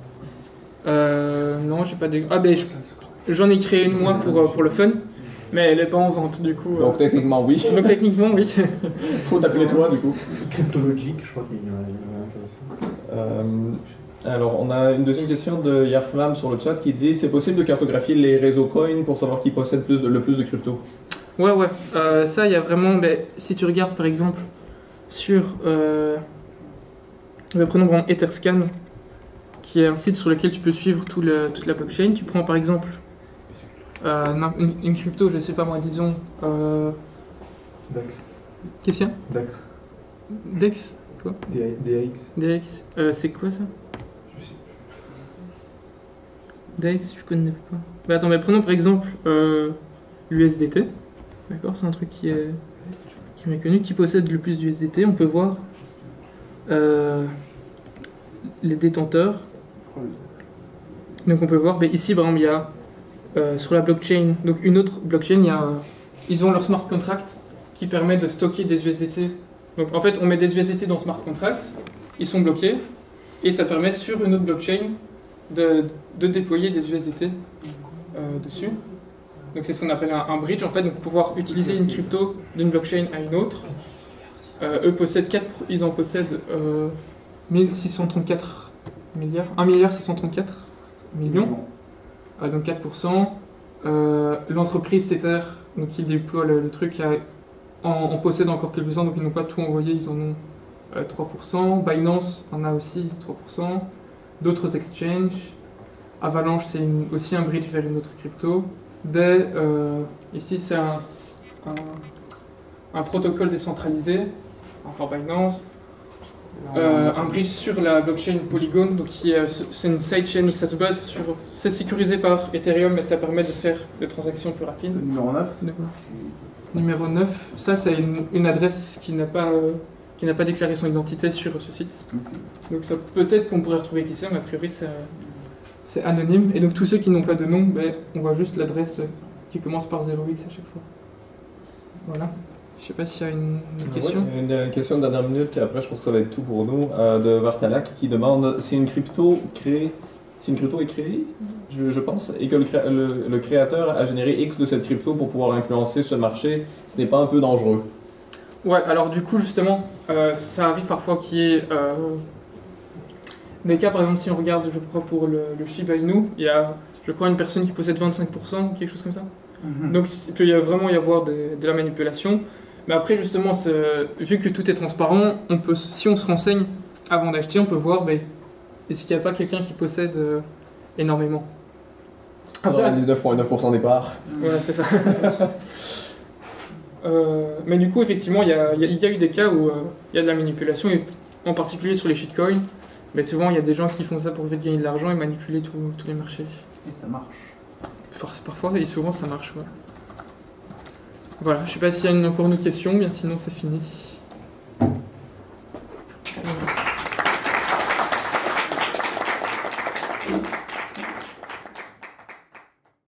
Euh, non, j'ai pas des... Ah ben, j'en ai créé une moi pour, pour le fun. Mais elle n'est pas en vente, du coup. Donc, euh... techniquement, oui. Donc, techniquement, oui. Faut t'appeler toi, du coup. Cryptologique, je crois qu'il y en a, il y en a un euh, Alors, on a une deuxième question de Yarflam sur le chat qui dit c'est possible de cartographier les réseaux coins pour savoir qui possède plus de, le plus de crypto? Ouais, ouais. Euh, ça, il y a vraiment. Ben, si tu regardes, par exemple, sur. Euh, prenons par exemple Etherscan, qui est un site sur lequel tu peux suivre tout le, toute la blockchain. Tu prends, par exemple. Euh, une, une crypto, je sais pas moi, disons. Euh... Dex. Qu'est-ce qu'il y a? Dex. Dex Quoi? D A X. D A X. Euh, c'est quoi ça? Je sais. D A X, je connais pas. Bah attends, mais prenons par exemple euh, l'U S D T. D'accord, c'est un truc qui est, qui est méconnu. Qui possède le plus d'U S D T? On peut voir euh, les détenteurs. Donc on peut voir, ben ici par exemple, il y a euh, sur la blockchain, donc une autre blockchain, il y a, ils ont leur smart contract qui permet de stocker des U S D T. Donc en fait, on met des U S D T dans smart contract, ils sont bloqués, et ça permet sur une autre blockchain de, de déployer des U S D T euh, dessus. Donc c'est ce qu'on appelle un, un bridge, en fait, donc pouvoir utiliser une crypto d'une blockchain à une autre. Euh, eux possèdent quatre, ils en possèdent euh, mille six cent trente-quatre milliards, un milliard six cent trente-quatre millions, euh, donc quatre pour cent. Euh, L'entreprise Tether, donc qui déploie le, le truc, a, en, en possède encore quelques-uns, donc ils n'ont pas tout envoyé, ils en ont euh, trois pour cent. Binance en a aussi trois pour cent. D'autres exchanges. Avalanche, c'est une- aussi un bridge vers une autre crypto. Des, euh, ici, c'est un, un, un protocole décentralisé, encore Binance. Euh, un bridge sur la blockchain Polygon, donc qui est, c'est une sidechain que ça se base sur. C'est sécurisé par Ethereum, mais ça permet de faire des transactions plus rapides. Le numéro neuf. Numéro neuf, ça c'est une, une adresse qui n'a pas, euh, qui n'a pas déclaré son identité sur ce site. Donc ça peut-être qu'on pourrait retrouver qui c'est, mais a priori c'est, c'est anonyme. Et donc tous ceux qui n'ont pas de nom, ben, on voit juste l'adresse euh, qui commence par zéro x à chaque fois. Voilà. Je sais pas s'il y a une, une question. Ouais, une, une question de dernière minute, puis après je pense que ça va être tout pour nous, euh, de Vartalak qui demande si une crypto crée, si une crypto est créée, je, je pense, et que le, cré- le, le créateur a généré X de cette crypto pour pouvoir influencer ce marché, ce n'est pas un peu dangereux? Ouais, alors du coup justement, euh, ça arrive parfois qu'il y ait euh, des cas, par exemple si on regarde, je crois pour le, le Shiba Inu, il y a, je crois, une personne qui possède vingt-cinq pour cent, quelque chose comme ça. Mhm. Donc il peut y avoir- vraiment y avoir de, de la manipulation. Mais après justement, ce- vu que tout est transparent, on peut, si on se renseigne avant d'acheter, on peut voir, ben, est-ce qu'il n'y a pas quelqu'un qui possède euh, énormément. Après, quatre-vingt-dix-neuf virgule neuf pour cent des parts. ouais, c'est ça. Euh, mais du coup, effectivement, il y a, il y a- il y a eu des cas où euh, il y a de la manipulation, et en particulier sur les shitcoins. Mais souvent, il y a des gens qui font ça pour gagner de l'argent et manipuler tous tous les marchés. Et ça marche. Par- Parfois, et souvent, ça marche. Ouais. Voilà, je sais pas s'il y a une, encore une autre question, bien sinon, c'est fini. Voilà.